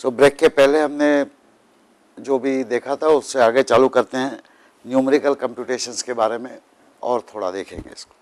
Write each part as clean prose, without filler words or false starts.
So break के पहले हमने जो भी देखा था उससे आगे चालू करते हैं, न्यूमेरिकल कंप्यूटेशंस के बारे में और थोड़ा देखेंगे इसको।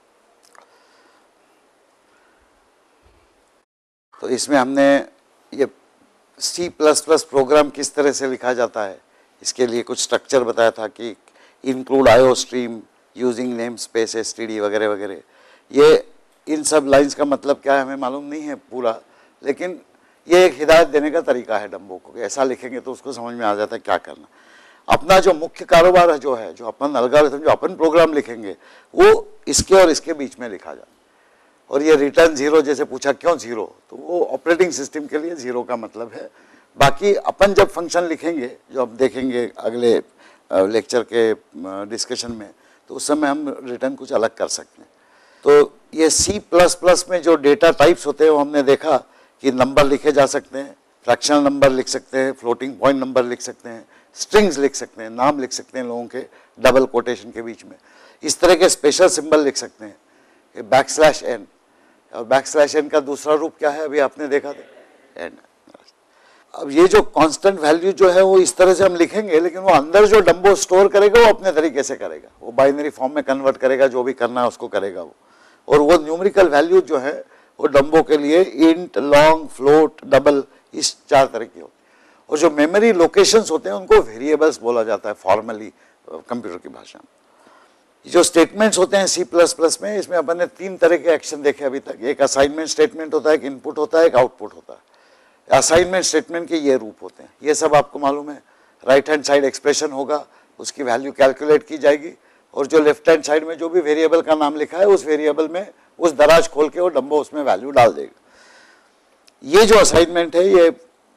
तो इसमें हमने ये C++ प्रोग्राम किस तरह से लिखा जाता है, इसके लिए कुछ स्ट्रक्चर बताया था कि include IO stream using name space STD वगैरह वगैरह। ये इन सब लाइंस का मतलब क्या है हमें मालूम नहीं है पूरा, लेकिन ये एक हिदायत देने का तरीका है डम्बो को, ऐसा लिखेंगे तो उसको समझ में आ जाता है क्या करना। अपना जो मुख्य कारोबार है जो अपन एल्गोरिथम जो अपन प्रोग्राम लिखेंगे वो इसके और इसके बीच में लिखा जाता है। और ये रिटर्न 0 जैसे पूछा क्यों 0, तो वो ऑपरेटिंग सिस्टम के लिए 0 का मतलब है। बाकी अपन जब फंक्शन लिखेंगे, जो अब देखेंगे अगले लेक्चर के डिस्कशन में, तो उस समय हम रिटर्न कुछ अलग कर सकते हैं। तो ये C++ में जो डेटा टाइप्स होते हैं वो हमने देखा कि नंबर लिखे जा सकते हैं, फ्रैक्शनल नंबर लिख सकते हैं, फ्लोटिंग पॉइंट नंबर लिख सकते हैं, स्ट्रिंग्स लिख सकते हैं, नाम लिख सकते हैं लोगों के डबल कोटेशन के बीच में, इस तरह के स्पेशल सिंबल लिख सकते हैं, \n। और \n का दूसरा रूप क्या है, अभी आपने देखा था n। अब ये जो कांस्टेंट वैल्यू जो है वो इस तरह से हम लिखेंगे, लेकिन वो अंदर जो डम्बो स्टोर करेगा वो अपने तरीके से करेगा, वो बाइनरी फॉर्म में कन्वर्ट करेगा, जो भी करना है उसको करेगा वो। और वो न्यूमेरिकल वैल्यू जो है वो डम्बो के लिए इंट, लॉन्ग, फ्लोट, डबल, इस 4 तरह की होती है। और जो मेमोरी लोकेशंस होते हैं उनको वेरिएबल्स बोला जाता है फॉर्मली कंप्यूटर की भाषा में। जो स्टेटमेंट्स होते हैं C++ में, इसमें अपन ने 3 तरह के एक्शन देखे अभी तक। एक असाइनमेंट स्टेटमेंट होता है, एक इनपुट होता है, एक आउटपुट होता है। असाइनमेंट स्टेटमेंट के ये रूप होते हैं, ये सब आपको मालूम है। राइट हैंड साइड एक्सप्रेशन होगा, उसकी वैल्यू कैलकुलेट की जाएगी, और जो लेफ्ट हैंड साइड में जो भी वेरिएबल का नाम लिखा है उस वेरिएबल में उस दराज खोल के वो डम्बो उसमें वैल्यू डाल देगा। ये जो असाइनमेंट है ये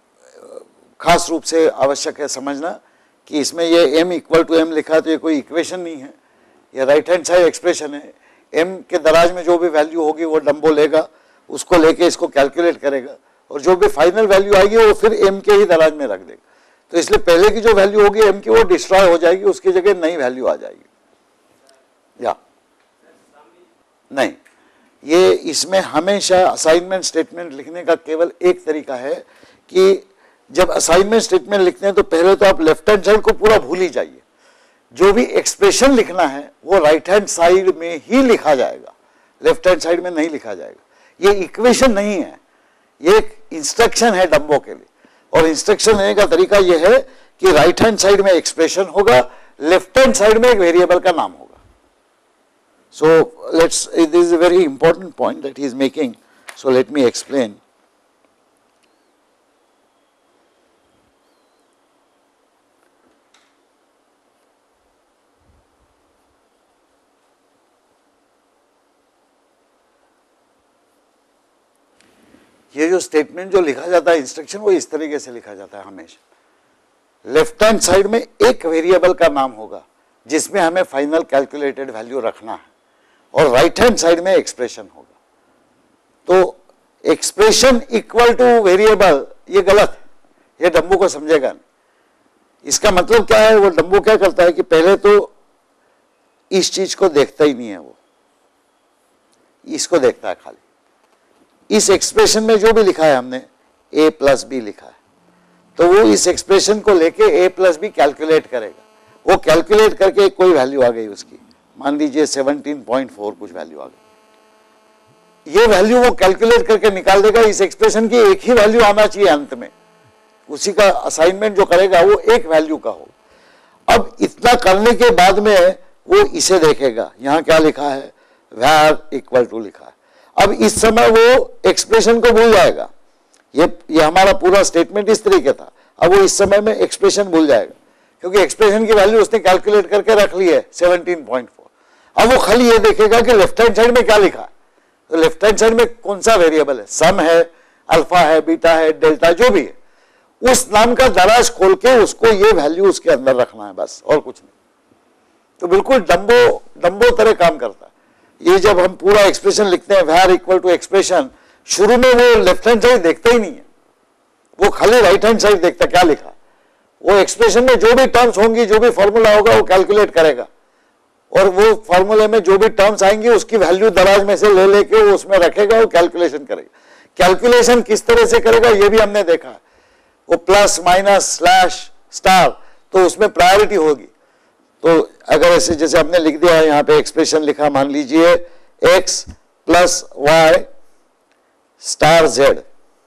खास रूप से आवश्यक है समझना कि इसमें ये m = m लिखा है, तो ये कोई इक्वेशन नहीं है, ये राइट हैंड साइड एक्सप्रेशन है। m के दराज में जो भी वैल्यू होगी वो डम्बो लेगा, उसको लेके इसको कैलकुलेट करेगा, और जो भी फाइनल वैल्यू आएगी वो फिर m के ही दराज में रख देगा। तो इसलिए पहले की जो वैल्यू होगी m की वो डिस्ट्रॉय हो जाएगी, उसकी जगह नई वैल्यू आ जाएगी। या नहीं, ये इसमें हमेशा असाइनमेंट स्टेटमेंट लिखने का केवल एक तरीका है कि जब असाइनमेंट स्टेटमेंट लिखते हैं तो पहले तो आप लेफ्ट हैंड साइड को पूरा भूल ही जाइए। जो भी एक्सप्रेशन लिखना है वो राइट हैंड साइड में ही लिखा जाएगा, लेफ्ट हैंड साइड में नहीं लिखा जाएगा। ये इक्वेशन नहीं है, ये एक इंस्ट्रक्शन है डम्बो के लिए। और इंस्ट्रक्शन लेने का तरीका यह है कि राइट हैंड साइड में एक्सप्रेशन होगा, लेफ्ट हैंड साइड में एक वेरिएबल का नाम होगा। So this is a very important point that he is making. So let me explain. ये जो स्टेटमेंट जो लिखा जाता है इंस्ट्रक्शन, वो इस तरीके से लिखा जाता है हमेशा। लेफ्ट हैंड साइड में एक वेरिएबल का नाम होगा जिसमें हमें फाइनल कैलकुलेटेड वैल्यू रखना है, और राइट हैंड साइड में एक्सप्रेशन होगा। तो एक्सप्रेशन इक्वल टू वेरिएबल ये गलत है, ये डम्बो को समझेगा नहीं। इसका मतलब क्या है, वो डम्बो क्या करता है कि पहले तो इस चीज को देखता ही नहीं है, वो इसको देखता है खाली। इस एक्सप्रेशन में जो भी लिखा है हमने a + b लिखा है, तो वो इस एक्सप्रेशन को लेके a + b कैलकुलेट करेगा। वो कैलकुलेट करके कोई वैल्यू आ गई उसकी, मान लीजिए 17.4 कुछ वैल्यू आ गई। ये वैल्यू वो कैलकुलेट करके निकाल देगा। इस एक्सप्रेशन की एक ही वैल्यू आना चाहिए अंत में, उसी का असाइनमेंट जो करेगा वो एक वैल्यू का हो। अब इतना करने के बाद में वो इसे देखेगा, यहां क्या लिखा है, var = लिखा है। अब इस समय वो एक्सप्रेशन को भूल जाएगा। ये हमारा पूरा स्टेटमेंट इस तरीके था। अब वो इस समय में एक्सप्रेशन भूल जाएगा, क्योंकि एक्सप्रेशन की वैल्यू उसने कैलकुलेट करके रख ली है 17.4। अब वो खाली ये देखेगा कि लेफ्ट हैंड साइड में क्या लिखा है, तो लेफ्ट हैंड साइड में कौन सा वेरिएबल है, सम है, अल्फा है, बीटा है, डेल्टा, जो भी है, उस नाम का दराज खोल के उसको ये वैल्यू उसके अंदर रखना है, बस और कुछ नहीं। तो बिल्कुल डम्बो तरह काम करता है। ये जब हम पूरा एक्सप्रेशन लिखते हैं var = एक्सप्रेशन, शुरू में वो लेफ्ट हैंड साइड देखता ही नहीं है, वो खाली राइट हैंड साइड देखता क्या लिखा। वो एक्सप्रेशन में जो भी टर्म्स होंगी, जो भी फॉर्मूला होगा, वो कैलकुलेट करेगा, और वो फॉर्मूले में जो भी टर्म्स आएंगी उसकी वैल्यू दराज में से ले लेके वो उसमें रखेगा, वो कैलकुलेशन करेगा। कैलकुलेशन किस तरह से करेगा ये भी हमने देखा है। वो प्लस माइनस स्लैश स्टार, तो उसमें प्रायोरिटी होगी। तो अगर ऐसे जैसे आपने लिख दिया है, यहां पे एक्सप्रेशन लिखा, मान लीजिए x plus y star z,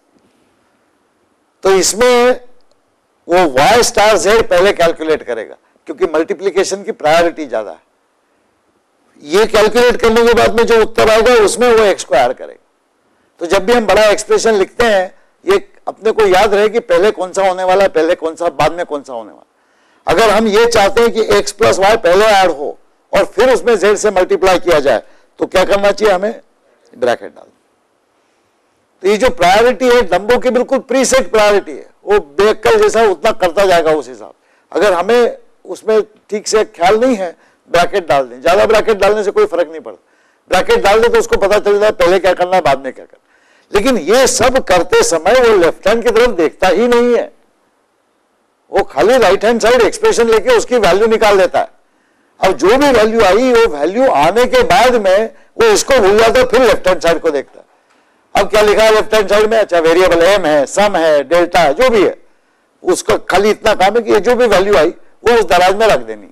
तो इसमें वो y स्टार z पहले कैलकुलेट करेगा, क्योंकि मल्टीप्लीकेशन की प्रायोरिटी ज्यादा है। ये कैलकुलेट करने के बाद में जो उत्तर आएगा उसमें वो x को ऐड करेगा। तो जब भी हम बड़ा एक्सप्रेशन लिखते हैं, ये अपने को याद रहे कि पहले कौन सा होने वाला है, पहले कौन सा, बाद में कौन सा होने वाला। अगर हम ये चाहते हैं कि x प्लस वाई पहले ऐड हो और फिर उसमें z से मल्टीप्लाई किया जाए, तो क्या करना चाहिए, हमें ब्रैकेट डाल। तो ये जो प्रायोरिटी है डम्बो की बिल्कुल प्रीसेट प्रायोरिटी है, वो बेअक्ल जैसा उतना करता जाएगा उस हिसाब। अगर हमें उसमें ठीक से ख्याल नहीं है, ब्रैकेट डाल दें। ज्यादा ब्रैकेट डालने से कोई फर्क नहीं पड़ता, ब्रैकेट डाल दे तो उसको पता चल जाता है पहले क्या करना है, बाद में क्या करना। लेकिन ये सब करते समय वो लेफ्ट हैंड की तरफ देखता ही नहीं है, वो खाली राइट हैंड साइड एक्सप्रेशन लेके उसकी वैल्यू निकाल देता है। अब जो भी वैल्यू आई, वो वैल्यू आने के बाद में वो इसको भूल जाता है, फिर लेफ्ट हैंड साइड को देखता है। अब क्या लिखा है लेफ्ट हैंड साइड में, अच्छा वेरिएबल m है, सम है, डेल्टा है, जो भी है, उसका खाली इतना काम है कि ये जो भी वैल्यू आई वो उस दराज में रख देनी।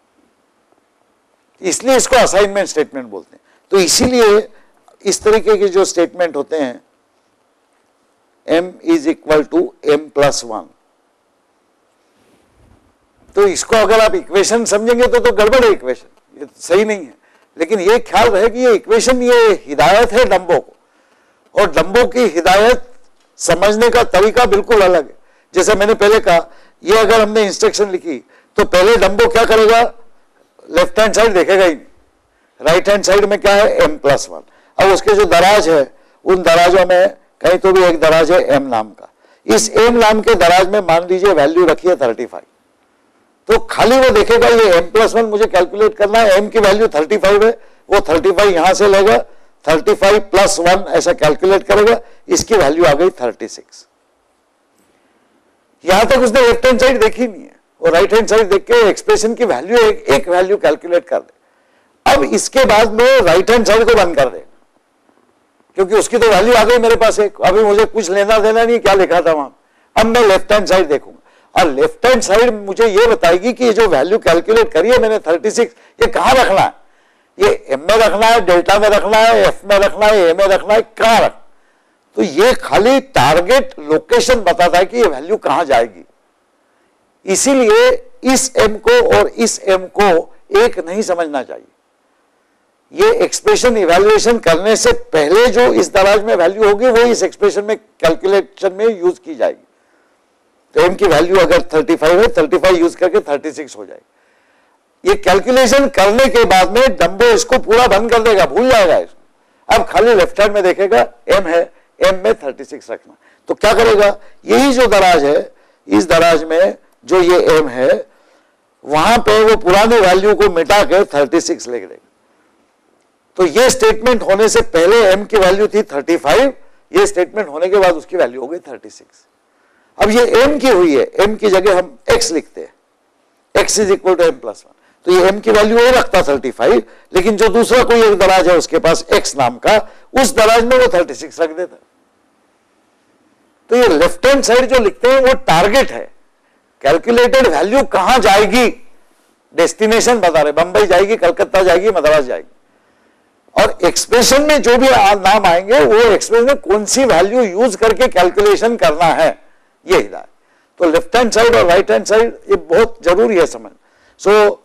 इसलिए इसको असाइनमेंट स्टेटमेंट बोलते हैं। तो इसीलिए इस तरीके के जो स्टेटमेंट होते हैं, m is equal to m plus 1, तो इसको अगर आप इक्वेशन समझेंगे तो गड़बड़ है, इक्वेशन ये सही नहीं है। लेकिन ये ख्याल रहे कि ये इक्वेशन, ये हिदायत है डम्बो को, और डम्बो की हिदायत समझने का तरीका बिल्कुल अलग है। जैसे मैंने पहले कहा, ये अगर हमने इंस्ट्रक्शन लिखी तो पहले डम्बो क्या करेगा, लेफ्ट हैंड साइड देखेगा ही नहीं, राइट हैंड साइड में क्या है m प्लस 1। अब उसके जो दराज है, उन दराजों में कहीं तो भी एक दराज है m नाम का, इस m नाम के दराज में मान लीजिए वैल्यू रखी है 35, तो खाली वो देखेगा ये m प्लस 1 मुझे कैलकुलेट करना है, m की वैल्यू 35 है, वो 35 यहां से लेगा, 35 प्लस 1 ऐसा कैलकुलेट करेगा, इसकी वैल्यू आ गई 36। यहां तक उसने लेफ्ट हैंड साइड देखी नहीं है, और राइट हैंड साइड देख के एक्सप्रेशन की वैल्यू एक वैल्यू कैलकुलेट कर दे। अब इसके बाद में राइट हैंड साइड को बंद कर दे, क्योंकि उसकी तो वैल्यू आ गई मेरे पास एक, अभी मुझे कुछ लेना देना नहीं क्या लिखा था वहां। अब मैं लेफ्ट हैंड साइड देखूंगा, और लेफ्ट हैंड साइड मुझे ये बताएगी कि ये जो वैल्यू कैलकुलेट करी है मैंने 36, ये कहां रखना है, ये m में रखना है, डेल्टा में रखना है, f में रखना है, a में रखना है, कहां रखना। तो ये खाली टारगेट लोकेशन बताता है कि ये वैल्यू कहां जाएगी। इसीलिए इस m को और इस m को एक नहीं समझना चाहिए। ये एक्सप्रेशन इवैल्यूएशन करने से पहले जो इस दराज में वैल्यू होगी वो इस एक्सप्रेशन में कैलकुलेशन में यूज की जाएगी। तो m की वैल्यू अगर 35 है, 35 यूज करके 36 हो जाएगी। ये कैलकुलेशन करने के बाद में डम्बो इसको पूरा बंद कर देगा, भूल जाएगा इसको। अब खाली लेफ्ट हैंड में देखेगा m है, m में 36 रखना। तो क्या करेगा, यही जो दराज है, इस दराज में जो ये m है, वहां पे वो पुरानी वैल्यू को मिटा के 36 लिख देगा। तो ये स्टेटमेंट होने से पहले m की वैल्यू थी 35, ये स्टेटमेंट होने के बाद उसकी वैल्यू हो गई 36। अब ये m की हुई है, m की जगह हम x लिखते हैं, x is equal to m plus 1। तो ये m की वैल्यू वो रखता 35, लेकिन जो दूसरा कोई एक दराज है उसके पास x नाम का, उस दराज में वो 36 रख देता। तो ये लेफ्ट हैंड साइड जो लिखते हैं वो टारगेट है, कैलकुलेटेड वैल्यू कहां जाएगी, डेस्टिनेशन बता रहे, बंबई जाएगी, कलकत्ता जाएगी, मद्रास जाएगी। और एक्सप्रेशन में जो भी नाम आएंगे वो एक्सप्रेशन में कौन सी वैल्यू यूज करके कैलकुलेशन करना है, ये हिदायत। तो लेफ्ट हैंड साइड और राइट हैंड साइड ये बहुत जरूरी है समझ। So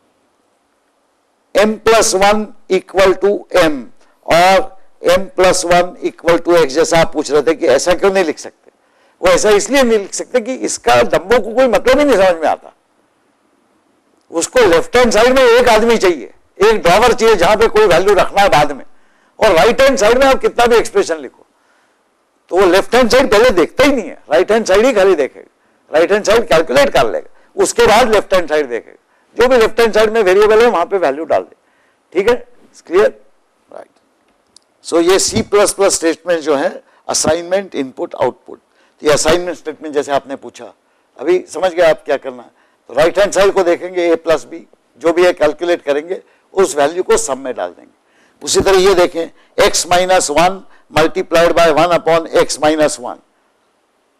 m plus 1 equal to m और m plus 1 equal to x, जैसा आप पूछ रहे थे कि ऐसा क्यों नहीं लिख सकते, वो ऐसा इसलिए नहीं लिख सकते कि इसका डम्बो को कोई मतलब ही नहीं समझ में आता। उसको लेफ्ट हैंड साइड में एक आदमी चाहिए, एक ड्रॉवर चाहिए जहां पे कोई वैल्यू रखना है बाद में, और राइट हैंड साइड में आप कितना भी एक्सप्रेशन लिखो तो वो लेफ्ट हैंड साइड पहले देखता ही नहीं है, राइट हैंड साइड ही खाली देखेगा। राइट हैंड साइड कैलकुलेट कर लेगा, उसके बाद लेफ्ट हैंड साइड देखेगा, जो भी लेफ्ट हैंड साइड में वेरिएबल है वहां पे वैल्यू डाल दे। ठीक है, क्लियर, राइट। सो ये C++ स्टेटमेंट जो है असाइनमेंट, इनपुट, आउटपुट। ये असाइनमेंट स्टेटमेंट जैसे आपने पूछा, अभी समझ गए आप क्या करना है। तो राइट हैंड साइड को देखेंगे a प्लस बी, जो भी है कैलकुलेट करेंगे, उस वैल्यू को सम में डाल देंगे। उसी तरह ये देखें x minus 1 multiplied by 1 upon x minus 1,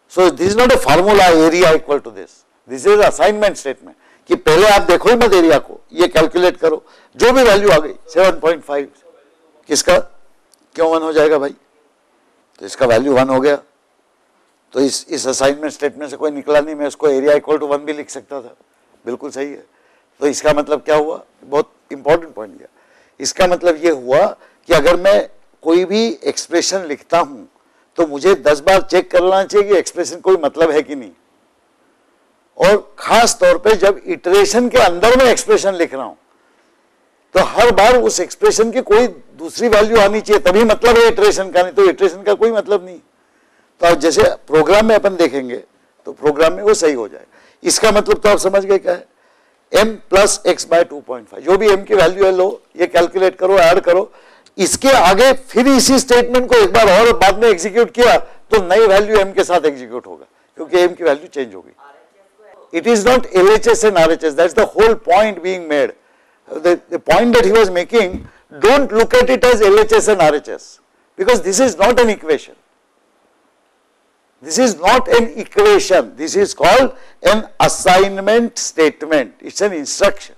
so this is not a formula area equal to this, this is assignment statement कि पहले आप देखो ही मत एरिया को, ये कैलकुलेट करो, जो भी वैल्यू आ गई 7.5, किसका क्यों 1 हो जाएगा भाई, तो इसका वैल्यू 1 हो गया, तो इस असाइनमेंट स्टेटमेंट से कोई निकला नहीं, मैं उसको एरिया इक्वल टू 1 भी लिख सकता था, बिल्कुल सही है। तो इसका मतलब क्या हुआ, बहुत इंपॉर्टेंट पॉइंट दिया, इसका मतलब ये हुआ कि अगर मैं कोई भी एक्सप्रेशन लिखता हूं तो मुझे 10 बार चेक करना चाहिए कि एक्सप्रेशन कोई मतलब है कि नहीं, और खास तौर पे जब इटरेशन के अंदर में एक्सप्रेशन लिख रहा हूं तो हर बार उस एक्सप्रेशन की कोई दूसरी वैल्यू आनी चाहिए, तभी मतलब है इटरेशन का, नहीं तो इटरेशन का कोई मतलब नहीं। तो जैसे प्रोग्राम में अपन देखेंगे तो प्रोग्राम में वो सही हो जाए, इसका मतलब तो आप समझ गए क्या है, m प्लस एक्स बाय 2.5, जो भी m की वैल्यू है लो, ये कैलकुलेट करो, ऐड करो, इसके आगे फिर इसी स्टेटमेंट को एक बार और बाद में एग्जीक्यूट किया तो नई वैल्यू m के साथ एग्जीक्यूट होगा, क्योंकि m की वैल्यू चेंज होगी। It is not LHS and RHS, that's the whole point being made. The point that he was making, don't look at it as LHS and RHS, because this is not an equation. This is not an equation, this is called an assignment statement, it's an instruction.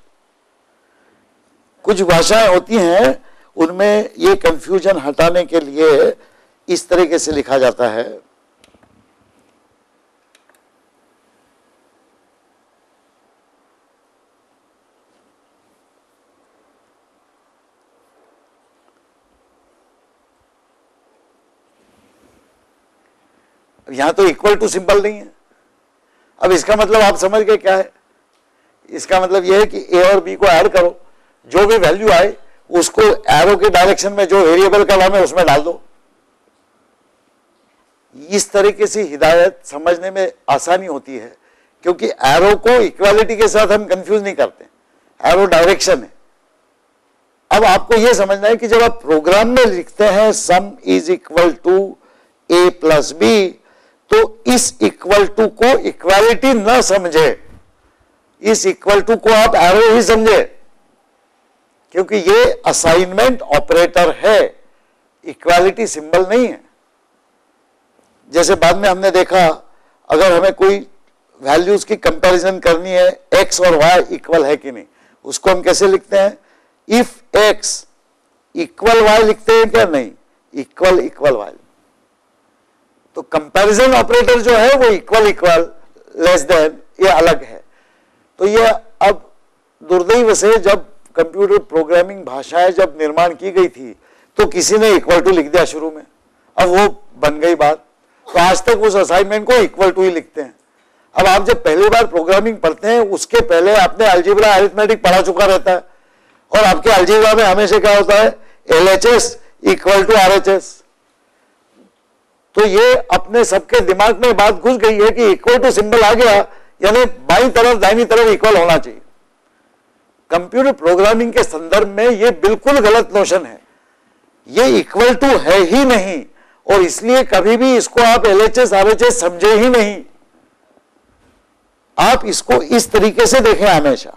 कुछ भाषाएं होती हैं उनमें ये confusion हटाने के लिए इस तरीके से लिखा जाता है, यहां तो इक्वल टू सिंबल नहीं है। अब इसका मतलब आप समझ गए क्या है, इसका मतलब यह है कि ए और बी को ऐड करो, जो भी वैल्यू आए उसको एरो के डायरेक्शन में जो वेरिएबल का नाम है उसमें डाल दो। इस तरीके से हिदायत समझने में आसानी होती है, क्योंकि एरो को इक्वालिटी के साथ हम कंफ्यूज नहीं करते, एरो डायरेक्शन है। अब आपको यह समझना है कि जब आप प्रोग्राम में लिखते हैं sum is equal to a plus b, तो इस इक्वल टू को इक्वालिटी न समझे, इस इक्वल टू को आप एरो ही समझे, क्योंकि ये असाइनमेंट ऑपरेटर है, इक्वालिटी सिंबल नहीं है। जैसे बाद में हमने देखा, अगर हमें कोई वैल्यूज की कंपैरिजन करनी है, एक्स और वाई इक्वल है कि नहीं, उसको हम कैसे लिखते हैं, इफ एक्स इक्वल वाई लिखते हैं क्या, नहीं, इक्वल इक्वल वाई। तो कंपैरिजन ऑपरेटर जो है वो इक्वल इक्वल, लेस देन, ये अलग है। तो ये अब दुर्दैव से जब कंप्यूटर प्रोग्रामिंग भाषाएं जब निर्माण की गई थी तो किसी ने इक्वल टू लिख दिया शुरू में, अब वो बन गई बात, तो आज तक उस असाइनमेंट को इक्वल टू ही लिखते हैं। अब आप जब पहली बार प्रोग्रामिंग पढ़ते हैं उसके पहले आपने अलजेब्रा अरिथमेटिक पढ़ा चुका रहता है, और आपके अलजेब्रा में हमेशा क्या होता है, LHS इक्वल टू RHS। तो ये अपने सबके दिमाग में बात घुस गई है कि इक्वल टू सिंबल आ गया यानी बाईं तरफ दाहिनी तरफ इक्वल होना चाहिए। कंप्यूटर प्रोग्रामिंग के संदर्भ में ये बिल्कुल गलत नोशन है, ये इक्वल टू है ही नहीं, और इसलिए कभी भी इसको आप LHS RHS समझे ही नहीं। आप इसको इस तरीके से देखें हमेशा,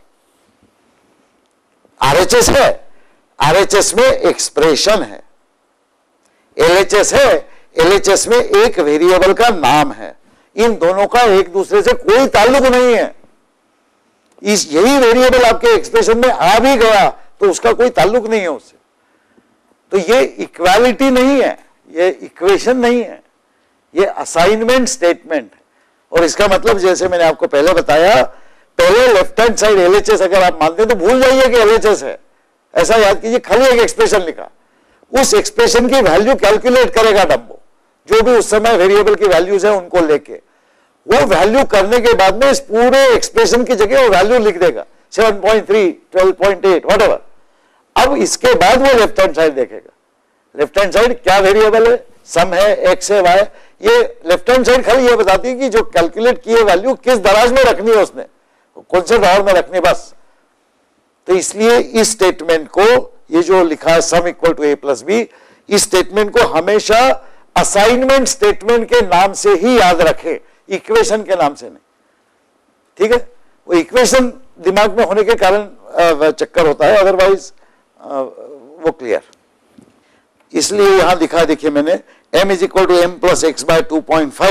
RHS है, RHS में एक्सप्रेशन है, LHS है, LHS में एक वेरिएबल का नाम है, इन दोनों का एक दूसरे से कोई ताल्लुक नहीं है। इस यही वेरिएबल आपके एक्सप्रेशन में आ भी गया तो उसका कोई ताल्लुक नहीं है उससे। तो ये इक्वालिटी नहीं है, ये इक्वेशन नहीं है, ये असाइनमेंट स्टेटमेंट है। और इसका मतलब जैसे मैंने आपको पहले बताया, पहले लेफ्ट हैंड साइड LHS अगर आप मानते हैं तो भूल जाइए कि LHS है, ऐसा याद कीजिए, खाली एक एक्सप्रेशन लिखा, उस एक्सप्रेशन की वैल्यू कैलकुलेट करेगा डम्बो, जो भी उस समय वेरिएबल की वैल्यूज है उनको लेके, वो वैल्यू करने के बाद में इस पूरे एक्सप्रेशन की जगह वो वैल्यू लिख देगा, 7.3, 12.8 व्हाटएवर। अब इसके बाद वो लेफ्ट हैंड साइड देखेगा, लेफ्ट हैंड साइड क्या वेरिएबल है, सम है, एक्स है, वाई, ये लेफ्ट हैंड साइड खाली ये बताती है कि जो कैलकुलेट किए वैल्यू किस दराज में रखनी है, उसने कौन से ड्रॉअर में रखनी, बस। तो इसलिए इस स्टेटमेंट को, ये जो लिखा है sum equal to a plus b, इस स्टेटमेंट को हमेशा असाइनमेंट स्टेटमेंट के नाम से ही याद रखें, इक्वेशन के नाम से नहीं, ठीक है। वो इक्वेशन दिमाग में होने के कारण चक्कर होता है, अदरवाइज वो क्लियर। इसलिए यहां दिखा, देखिए मैंने m is equal to m plus x by 2.5,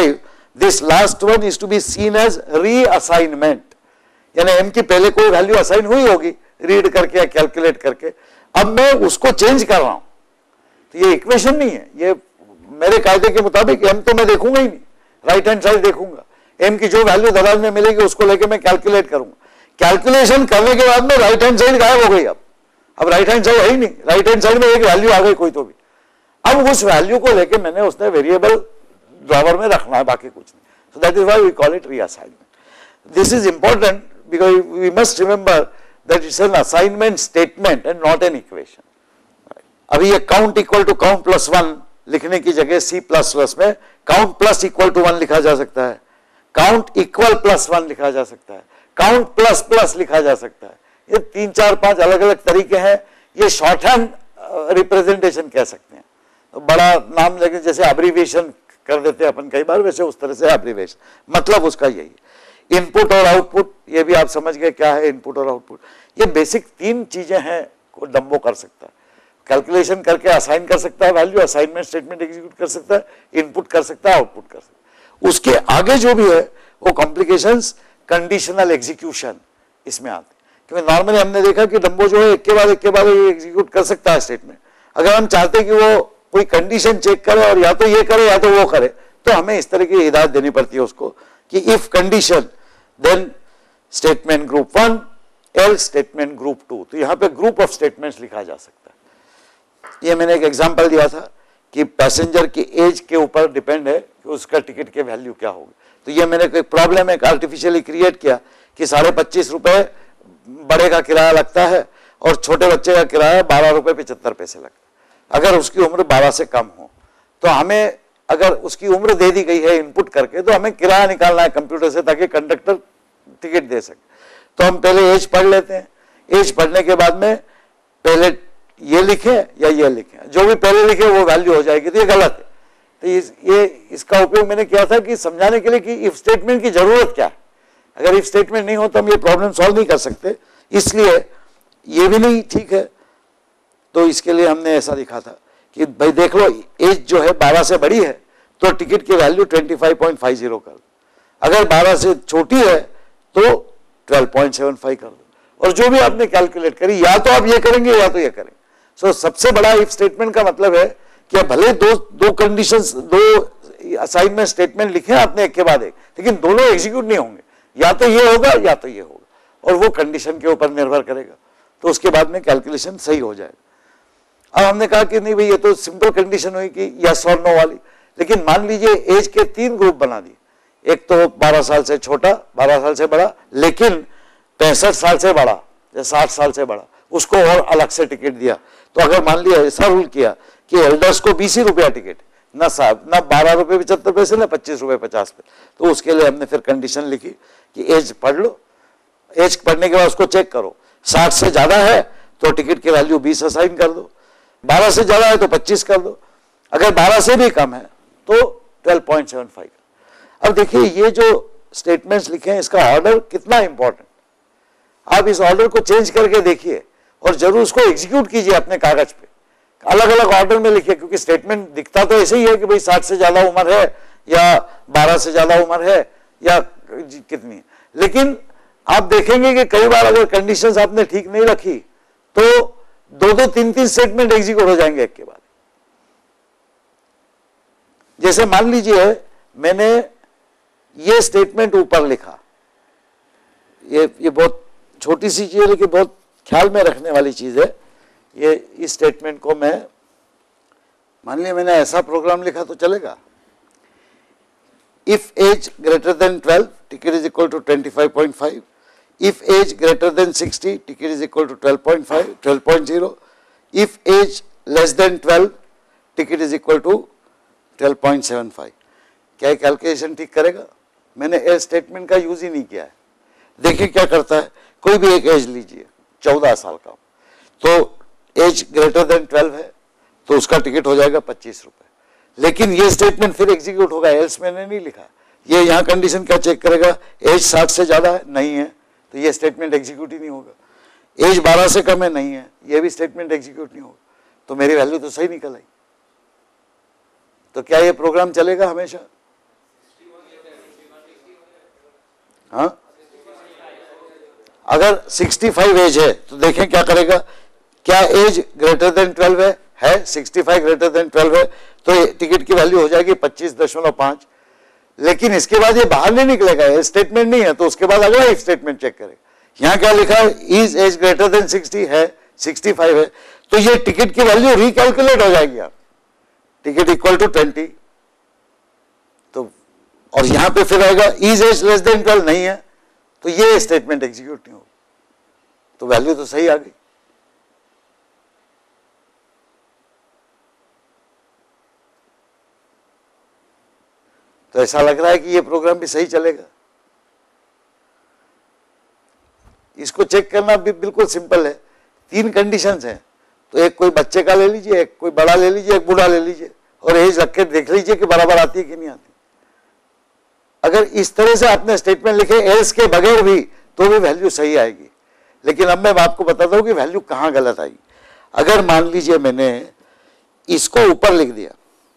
this last one is to be seen as reassignment, यानी m की पहले कोई वैल्यू असाइन हुई होगी रीड करके या कैलकुलेट करके, अब मैं उसको चेंज कर रहा हूं, तो ये इक्वेशन नहीं है, ये मेरे कायदे के मुताबिक m तो मैं देखूंगा ही नहीं, राइट हैंड साइड देखूंगा, m की जो वैल्यू दराज में मिलेगी उसको लेके मैं कैलकुलेट करूंगा, कैलकुलेशन करने के बाद में राइट हैंड साइड गायब हो गई, अब राइट हैंड साइड है ही नहीं, राइट हैंड साइड में एक वैल्यू आ गई कोई तो भी, अब उस वैल्यू को लेके मैंने उसने वेरिएबल ड्रॉवर में रखना है, बाकी कुछ नहीं, so that is why we call it reassignment. This is important because we must remember that it's an assignment statement and not an equation. अभी ये count equal to count plus 1 लिखने की जगह C++ में काउंट प्लस इक्वल टू 1 लिखा जा सकता है, काउंट इक्वल प्लस 1 लिखा जा सकता है, काउंट प्लस प्लस लिखा जा सकता है, ये 3 4 5 अलग अलग तरीके हैं, ये शॉर्ट हैंड रिप्रेजेंटेशन कह सकते हैं, तो बड़ा नाम लेके जैसे अब्रीविएशन कर देते हैं अपन कई बार, वैसे उस तरह से एब्रीविएशन, मतलब उसका यही है। इनपुट और आउटपुट, ये भी आप समझ गए क्या है इनपुट और आउटपुट, ये बेसिक 3 चीजें हैं को डंबो कर सकता है, कैलकुलेशन करके असाइन कर सकता है वैल्यू, असाइनमेंट स्टेटमेंट एग्जीक्यूट कर सकता है, इनपुट कर सकता है, आउटपुट कर सकता है। उसके आगे जो भी है वो कॉम्प्लिकेशंस कंडीशनल एग्जीक्यूशन इसमें आते हैं, क्योंकि नॉर्मली हमने देखा कि डंबो जो है एक के बाद एग्जीक्यूट कर सकता है स्टेटमेंट, अगर हम चाहते हैं कि वो कोई कंडीशन चेक करे और या तो ये करे या तो वो करे, तो हमें इस तरह की हिदायत देनी पड़ती है उसको कि if condition then statement group 1 else statement group 2, तो यहां पे ग्रुप ऑफ स्टेटमेंट्स लिखा जा सकता है। ये मैंने एक एग्जांपल दिया था कि पैसेंजर की एज के ऊपर डिपेंड है कि उसका टिकट के वैल्यू क्या होगी, तो ये मैंने कोई प्रॉब्लम एक आर्टिफिशियली क्रिएट किया कि 25.5 रुपए बड़े का किराया लगता है और छोटे बच्चे का किराया 12 रुपए 75 पैसे लगता है, अगर उसकी उम्र 12 से कम हो, तो हमें अगर उसकी उम्र दे दी गई है इनपुट करके, तो हमें किराया निकालना है कंप्यूटर से ताकि कंडक्टर टिकट दे सके, तो हम पहले एज पढ़ लेते हैं, एज पढ़ने के बाद में पहले ये लिखें या ये लिखें, जो भी पहले लिखे वो वैल्यू हो जाएगी, तो ये गलत है। तो इसका उपयोग मैंने किया था कि समझाने के लिए कि इफ स्टेटमेंट की जरूरत क्या है, अगर इफ स्टेटमेंट नहीं हो तो हम ये प्रॉब्लम सॉल्व नहीं कर सकते, इसलिए ये भी नहीं ठीक है, तो इसके लिए हमने ऐसा लिखा था कि भाई देख लो एज जो है 12 से बड़ी है तो टिकट की वैल्यू 25.50 कर दो, अगर 12 से छोटी है तो 12.75 कर दो, और जो भी आपने कैलकुलेट करी या तो आप ये करेंगे या तो ये करेंगे। सो सबसे बड़ा इफ स्टेटमेंट का मतलब है कि भले दो कंडीशंस, 2 असाइनमेंट स्टेटमेंट लिखे आपने एक के बाद एक, लेकिन दोनों एग्जीक्यूट नहीं होंगे, या तो ये होगा या तो ये होगा, और वो कंडीशन के ऊपर निर्भर करेगा, तो उसके बाद में कैलकुलेशन सही हो जाएगा। अब हमने कहा कि नहीं भाई ये तो सिंपल कंडीशन हुई कि यस और नो वाली, लेकिन मान लीजिए एज के 3 ग्रुप बना दिए, एक तो 12 साल से छोटा, 12 साल से बड़ा, लेकिन 65 साल से बड़ा या 60 साल से बड़ा, उसको और अलग से टिकट दिया, तो अगर मान लिया ऐसा रूल किया कि एल्डर्स को 20 रुपया टिकट, ना 12 रुपये 75 पैसे ना 25 रुपये 50 पैसे, तो उसके लिए हमने फिर कंडीशन लिखी कि एज पढ़ लो, एज पढ़ने के बाद उसको चेक करो, 60 से ज्यादा है तो टिकट की वैल्यू 20 असाइन कर दो, 12 से ज्यादा है तो 25 कर दो, अगर 12 से भी कम है तो 12.75। अब देखिए ये जो स्टेटमेंट्स लिखे हैं इसका ऑर्डर कितना इंपॉर्टेंट, आप इस ऑर्डर को चेंज करके देखिए और जरूर उसको एग्जीक्यूट कीजिए अपने कागज पे, अलग अलग ऑर्डर में लिखिए, क्योंकि स्टेटमेंट दिखता तो ऐसे ही है कि भाई 60 से ज्यादा उम्र है या 12 से ज्यादा उम्र है या कितनी है, लेकिन आप देखेंगे कि कई बार अगर कंडीशंस आपने ठीक नहीं रखी तो 2-2, 3-3 स्टेटमेंट एग्जीक्यूट हो जाएंगे एक के बाद। जैसे मान लीजिए मैंने ये स्टेटमेंट ऊपर लिखा, ये बहुत छोटी सी चीज है लेकिन बहुत ख्याल में रखने वाली चीज है, ये इस स्टेटमेंट को मैं मान लिया मैंने ऐसा प्रोग्राम लिखा तो चलेगा, if age greater than 12 ticket is equal to 25.5, if age greater than 60 ticket is equal to 12.0, if age less than 12 ticket is equal to 12.75। क्या कैलकुलेशन ठीक करेगा? मैंने एज स्टेटमेंट का यूज ही नहीं किया है। देखिए क्या करता है, कोई भी एक एज लीजिए 14 साल का, तो एज ग्रेटर देन 12 है तो उसका टिकट हो जाएगा 25 रुपए, लेकिन ये स्टेटमेंट फिर एग्जीक्यूट होगा, एल्स मैंने नहीं लिखा। ये यहाँ कंडीशन क्या चेक करेगा, एज 60 से ज्यादा है, नहीं है, तो ये स्टेटमेंट एग्जीक्यूट ही नहीं होगा। एज 12 से कम है, नहीं है, ये भी स्टेटमेंट एग्जीक्यूट नहीं होगा, तो मेरी वैल्यू तो सही निकल आई। तो क्या ये प्रोग्राम चलेगा हमेशा? हाँ, अगर 65 एज है तो देखें क्या करेगा, क्या एज ग्रेटर देन 12 है 65 ग्रेटर देन 12 है, तो टिकट की वैल्यू हो जाएगी 25.5। लेकिन इसके बाद ये बाहर नहीं निकलेगा, ये स्टेटमेंट नहीं है, तो उसके बाद अगला एक स्टेटमेंट चेक करेगा। यहां क्या लिखा है, इज एज ग्रेटर देन 60 है, 65 है, तो ये टिकट की वैल्यू रिकैलकुलेट हो जाएगी। आप टिकट इक्वल टू 20, तो और यहां पे फिर आएगा इज एज लेस देन 12 नहीं है, तो ये स्टेटमेंट एग्जीक्यूट नहीं होगा, तो वैल्यू तो सही आ गई। तो ऐसा लग रहा है कि ये प्रोग्राम भी सही चलेगा। इसको चेक करना भी बिल्कुल सिंपल है। 3 कंडीशंस हैं, तो एक कोई बच्चे का ले लीजिए, एक कोई बड़ा ले लीजिए, एक बूढ़ा ले लीजिए, और एज रख के देख लीजिए कि बराबर आती है कि नहीं आती। अगर इस तरह से आपने स्टेटमेंट लिखे एल्स के बगैर भी, तो भी वैल्यू सही आएगी। लेकिन अब मैं आपको बताता हूं कि वैल्यू कहां गलत आएगी। अगर मान लीजिए मैंने इसको ऊपर लिख दिया,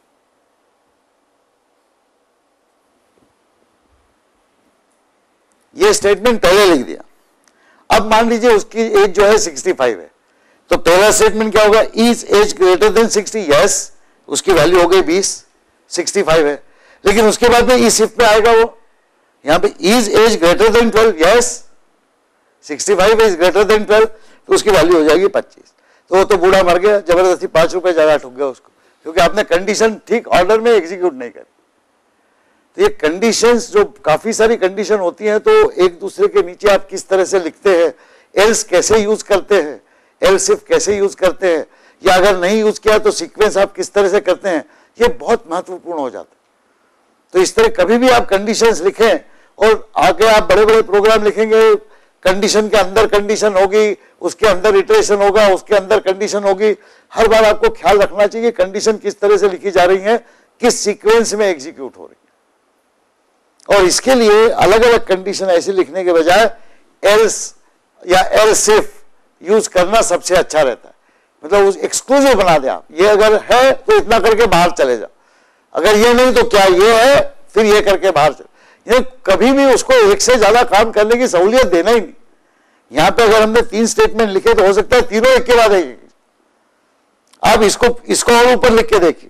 ये स्टेटमेंट पहले लिख दिया, अब मान लीजिए उसकी एज जो है 65 है, तो पहला स्टेटमेंट क्या होगा, is age greater than 60, yes, उसकी वैल्यू हो गई 20, 65 है। लेकिन उसके बाद में इस इफ में आएगा वो, यहां पे is age greater than 12, yes, 65 is greater than 12, तो उसकी वैल्यू हो जाएगी 25। तो वो तो बूढ़ा मर गया, जबरदस्ती 5 रुपए ज्यादा ठुक गया उसको, क्योंकि आपने कंडीशन ठीक ऑर्डर में एग्जीक्यूट नहीं करी। तो ये कंडीशंस, जो काफी सारी कंडीशन होती हैं, तो एक दूसरे के नीचे आप किस तरह से लिखते हैं, एल्स कैसे यूज करते हैं, एल्स इफ कैसे यूज करते हैं, या अगर नहीं यूज किया तो सीक्वेंस आप किस तरह से करते हैं, ये बहुत महत्वपूर्ण हो जाता है। तो इस तरह कभी भी आप कंडीशंस लिखें, और आगे आप बड़े बड़े प्रोग्राम लिखेंगे, कंडीशन के अंदर कंडीशन होगी, उसके अंदर इटरेशन होगा, उसके अंदर कंडीशन होगी। हर बार आपको ख्याल रखना चाहिए कंडीशन किस तरह से लिखी जा रही है, किस सीक्वेंस में एग्जीक्यूट हो रही है। और इसके लिए अलग अलग कंडीशन ऐसे लिखने के बजाय एल्स या एल्स इफ यूज करना सबसे अच्छा रहता है। मतलब उस एक्सक्लूसिव बना दे आप, ये अगर है तो इतना करके बाहर चले जाओ, अगर ये नहीं तो क्या ये है, फिर ये करके बाहर चले। ये कभी भी उसको एक से ज्यादा काम करने की सहूलियत देना ही नहीं। यहां पे अगर हमने 3 स्टेटमेंट लिखे तो हो सकता है तीनों एक के बाद एक। आप इसको और ऊपर लिख के देखिए,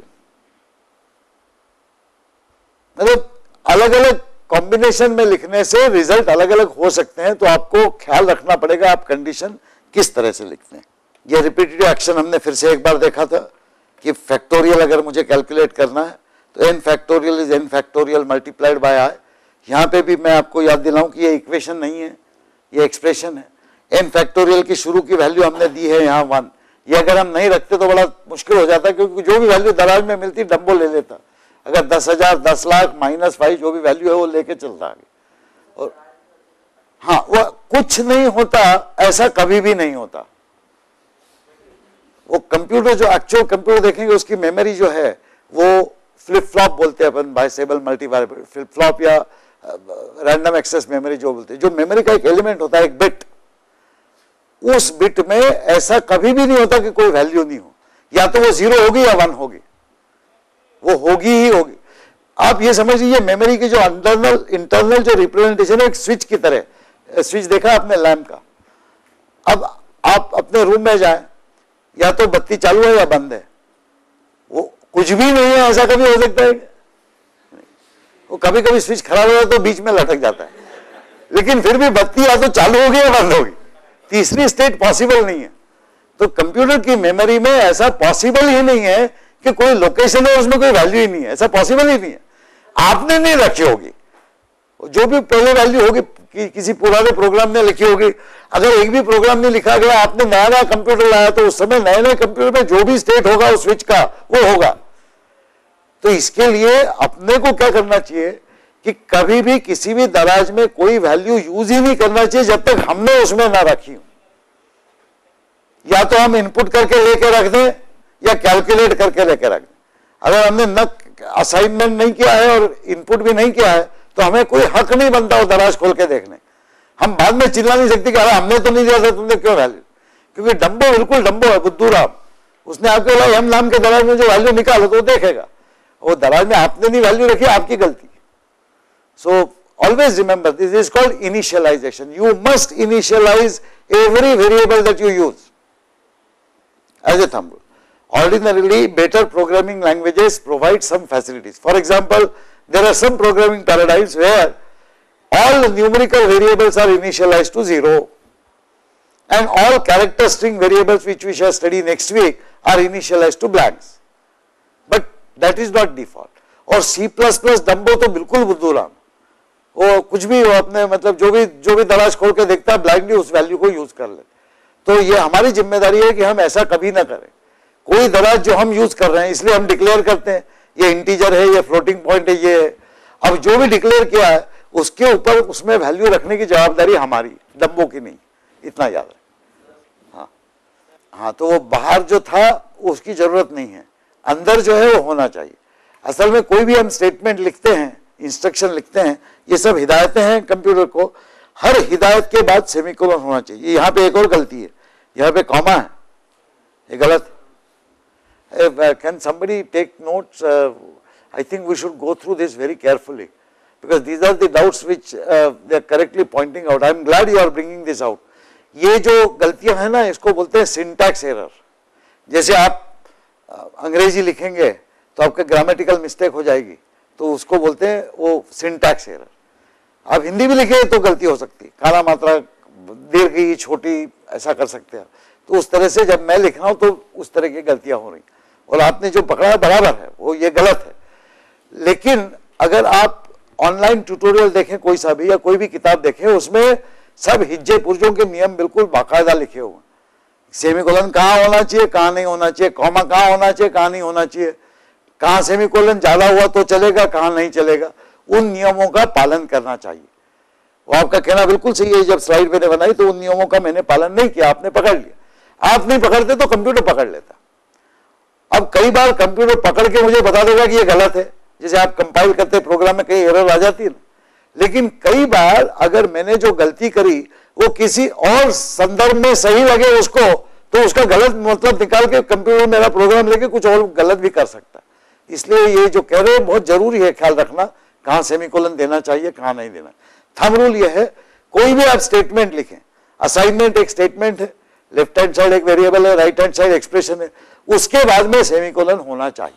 मतलब अलग अलग कॉम्बिनेशन में लिखने से रिजल्ट अलग अलग हो सकते हैं। तो आपको ख्याल रखना पड़ेगा आप कंडीशन किस तरह से लिखते हैं। ये रिपीटेटिव एक्शन हमने फिर से एक बार देखा था कि फैक्टोरियल अगर मुझे कैलकुलेट करना है तो n factorial is n factorial multiplied by i। यहां पे भी मैं आपको याद दिलाऊं कि ये इक्वेशन नहीं है, ये एक्सप्रेशन है। n फैक्टोरियल की शुरू की वैल्यू हमने दी है यहाँ 1। ये अगर हम नहीं रखते तो बड़ा मुश्किल हो जाता, क्योंकि जो भी वैल्यू दराज में मिलती डम्बो ले लेता। अगर 10,000, 10 लाख, -5 जो भी वैल्यू है वो लेके चलता है। और हाँ, वो कुछ नहीं होता, ऐसा कभी भी नहीं होता। वो कंप्यूटर, जो एक्चुअल कंप्यूटर देखेंगे उसकी मेमोरी जो है वो फ्लिप फ्लॉप बोलते हैं अपन, बाइसेबल मल्टीवेरिएबल फ्लिप फ्लॉप या रैंडम एक्सेस मेमोरी जो बोलते हैं। जो मेमोरी का एक एलिमेंट होता है, एक बिट, उस बिट में ऐसा कभी भी नहीं होता कि कोई वैल्यू नहीं हो, या तो वो 0 होगी या 1 होगी, वो होगी ही होगी। आप ये समझिए मेमोरी की जो इंटरनल जो रिप्रेजेंटेशन है, एक स्विच की तरह। स्विच देखा आपने लैंप का, अब आप अपने रूम में जाए, या तो बत्ती चालू है या बंद है, वो कुछ भी नहीं है, ऐसा कभी हो सकता है? वो कभी कभी स्विच खराब हो जाता तो बीच में लटक जाता है, लेकिन फिर भी बत्ती या तो चालू होगी या बंद होगी, तीसरी स्टेट पॉसिबल नहीं है। तो कंप्यूटर की मेमोरी में ऐसा पॉसिबल ही नहीं है कि कोई लोकेशन है उसमें कोई वैल्यू ही नहीं है, ऐसा पॉसिबल ही नहीं है। आपने नहीं रखी होगी, जो भी पहले वैल्यू होगी किसी पुराने प्रोग्राम में लिखी होगी। अगर एक भी प्रोग्राम नहीं लिखा गया, आपने नया नया कंप्यूटर लाया, तो उस समय नए नए कंप्यूटर में जो भी स्टेट होगा उस स्विच का वो होगा। तो इसके लिए अपने को क्या करना चाहिए कि कभी भी किसी भी दराज में कोई वैल्यू यूज ही नहीं करना चाहिए जब तक हमने उसमें ना रखी हो। या तो हम इनपुट करके लेके रख दें या कैलकुलेट करके लेके रख दें। अगर हमने न असाइनमेंट नहीं किया है और इनपुट भी नहीं किया है तो हमें कोई हक नहीं बनता वो दराज खोल के देखने। हम बाद में चिल्ला नहीं सकते कि अरे हमने तो नहीं दिया था, तुमने क्यों वैल्यू, क्योंकि डम्बो बिल्कुल डम्बो है बुद्धू राम। उसने आपको बोला एम नाम के दराज में जो वैल्यू निकालो तो देखेगा, वो दराज में आपने नहीं वैल्यू रखी, आपकी गलती। So Always remember, this is called initialization. You must initialize every variable that you use as a thumb rule. Ordinarily, better programming languages provide some facilities. For example, there are some programming paradigms where all numerical variables are initialized to 0 and all character string variables which we shall study next week are initialized to blanks. But that is not default. और C++ dumbo तो बिल्कुल बुद्धूराम, वो कुछ भी वो अपने मतलब जो भी दराज खोल के देखता है ब्लाइंडली उस वैल्यू को यूज कर ले। तो ये हमारी जिम्मेदारी है कि हम ऐसा कभी ना करें। कोई दराज जो हम यूज कर रहे हैं इसलिए हम डिक्लेयर करते हैं ये इंटीजर है, ये फ्लोटिंग पॉइंट है, ये है। अब जो भी डिक्लेयर किया है उसके ऊपर उसमें वैल्यू रखने की जवाबदारी हमारी, डम्बो की नहीं, इतना याद रहे। हाँ हाँ, तो वो बाहर जो था उसकी जरूरत नहीं है, अंदर जो है वो होना चाहिए। असल में कोई भी हम स्टेटमेंट लिखते हैं, इंस्ट्रक्शन लिखते हैं, ये सब हिदायतें हैं कंप्यूटर को, हर हिदायत के बाद सेमीकोलन होना चाहिए। यहाँ पे एक और गलती है, यहाँ पे कॉमा है, ये गलत है। Can somebody take notes? I think we should go through this very carefully because these are the doubts which they are correctly pointing out. I am glad you are bringing this out. ये जो गलतियां हैं ना इसको बोलते हैं syntax error. जैसे आप अंग्रेजी लिखेंगे तो आपके ग्रामेटिकल मिस्टेक हो जाएगी, तो उसको बोलते हैं वो सिंटैक्स एरर। आप हिंदी भी लिखे तो गलती हो सकती है, काला मात्रा, दीर्घ, छोटी, ऐसा कर सकते हैं। तो उस तरह से जब मैं लिख रहा हूं तो उस तरह की गलतियां हो रही, और आपने जो पकड़ा है बराबर है, वो ये गलत है। लेकिन अगर आप ऑनलाइन ट्यूटोरियल देखें कोई सा भी, या कोई भी किताब देखें, उसमें सब हिज्जे पुर्जों के नियम बिल्कुल बाकायदा लिखे हुए। सेमीकोलन कहाँ होना चाहिए, कहाँ नहीं होना चाहिए, कॉमा कहाँ होना चाहिए, कहाँ नहीं होना चाहिए, कहाँ सेमीकोलन ज्यादा हुआ तो चलेगा, कहाँ नहीं चलेगा, उन नियमों का पालन करना चाहिए। वो आपका कहना बिल्कुल सही है। जब स्लाइड मैंने बनाई तो उन नियमों का मैंने पालन नहीं किया, आपने पकड़ लिया। आप नहीं पकड़ते तो कंप्यूटर पकड़ लेता। अब कई बार कंप्यूटर पकड़ के मुझे बता देगा कि ये गलत है, जैसे आप कंपाइल करते प्रोग्राम में कई एरर आ जाती है ना। लेकिन कई बार अगर मैंने जो गलती करी वो किसी और संदर्भ में सही लगे उसको, तो उसका गलत मतलब निकाल के कंप्यूटर मेरा प्रोग्राम लेके कुछ और गलत भी कर सकता है। इसलिए ये जो कह रहे हैं बहुत जरूरी है ख्याल रखना, कहाँ सेमीकोलन देना चाहिए, कहाँ नहीं देना। थंब रूल ये है, कोई भी आप स्टेटमेंट लिखें, असाइनमेंट एक स्टेटमेंट है, लेफ्ट हैंड साइड एक वेरिएबल है, राइट हैंड साइड एक्सप्रेशन है, उसके बाद में सेमीकोलन होना चाहिए।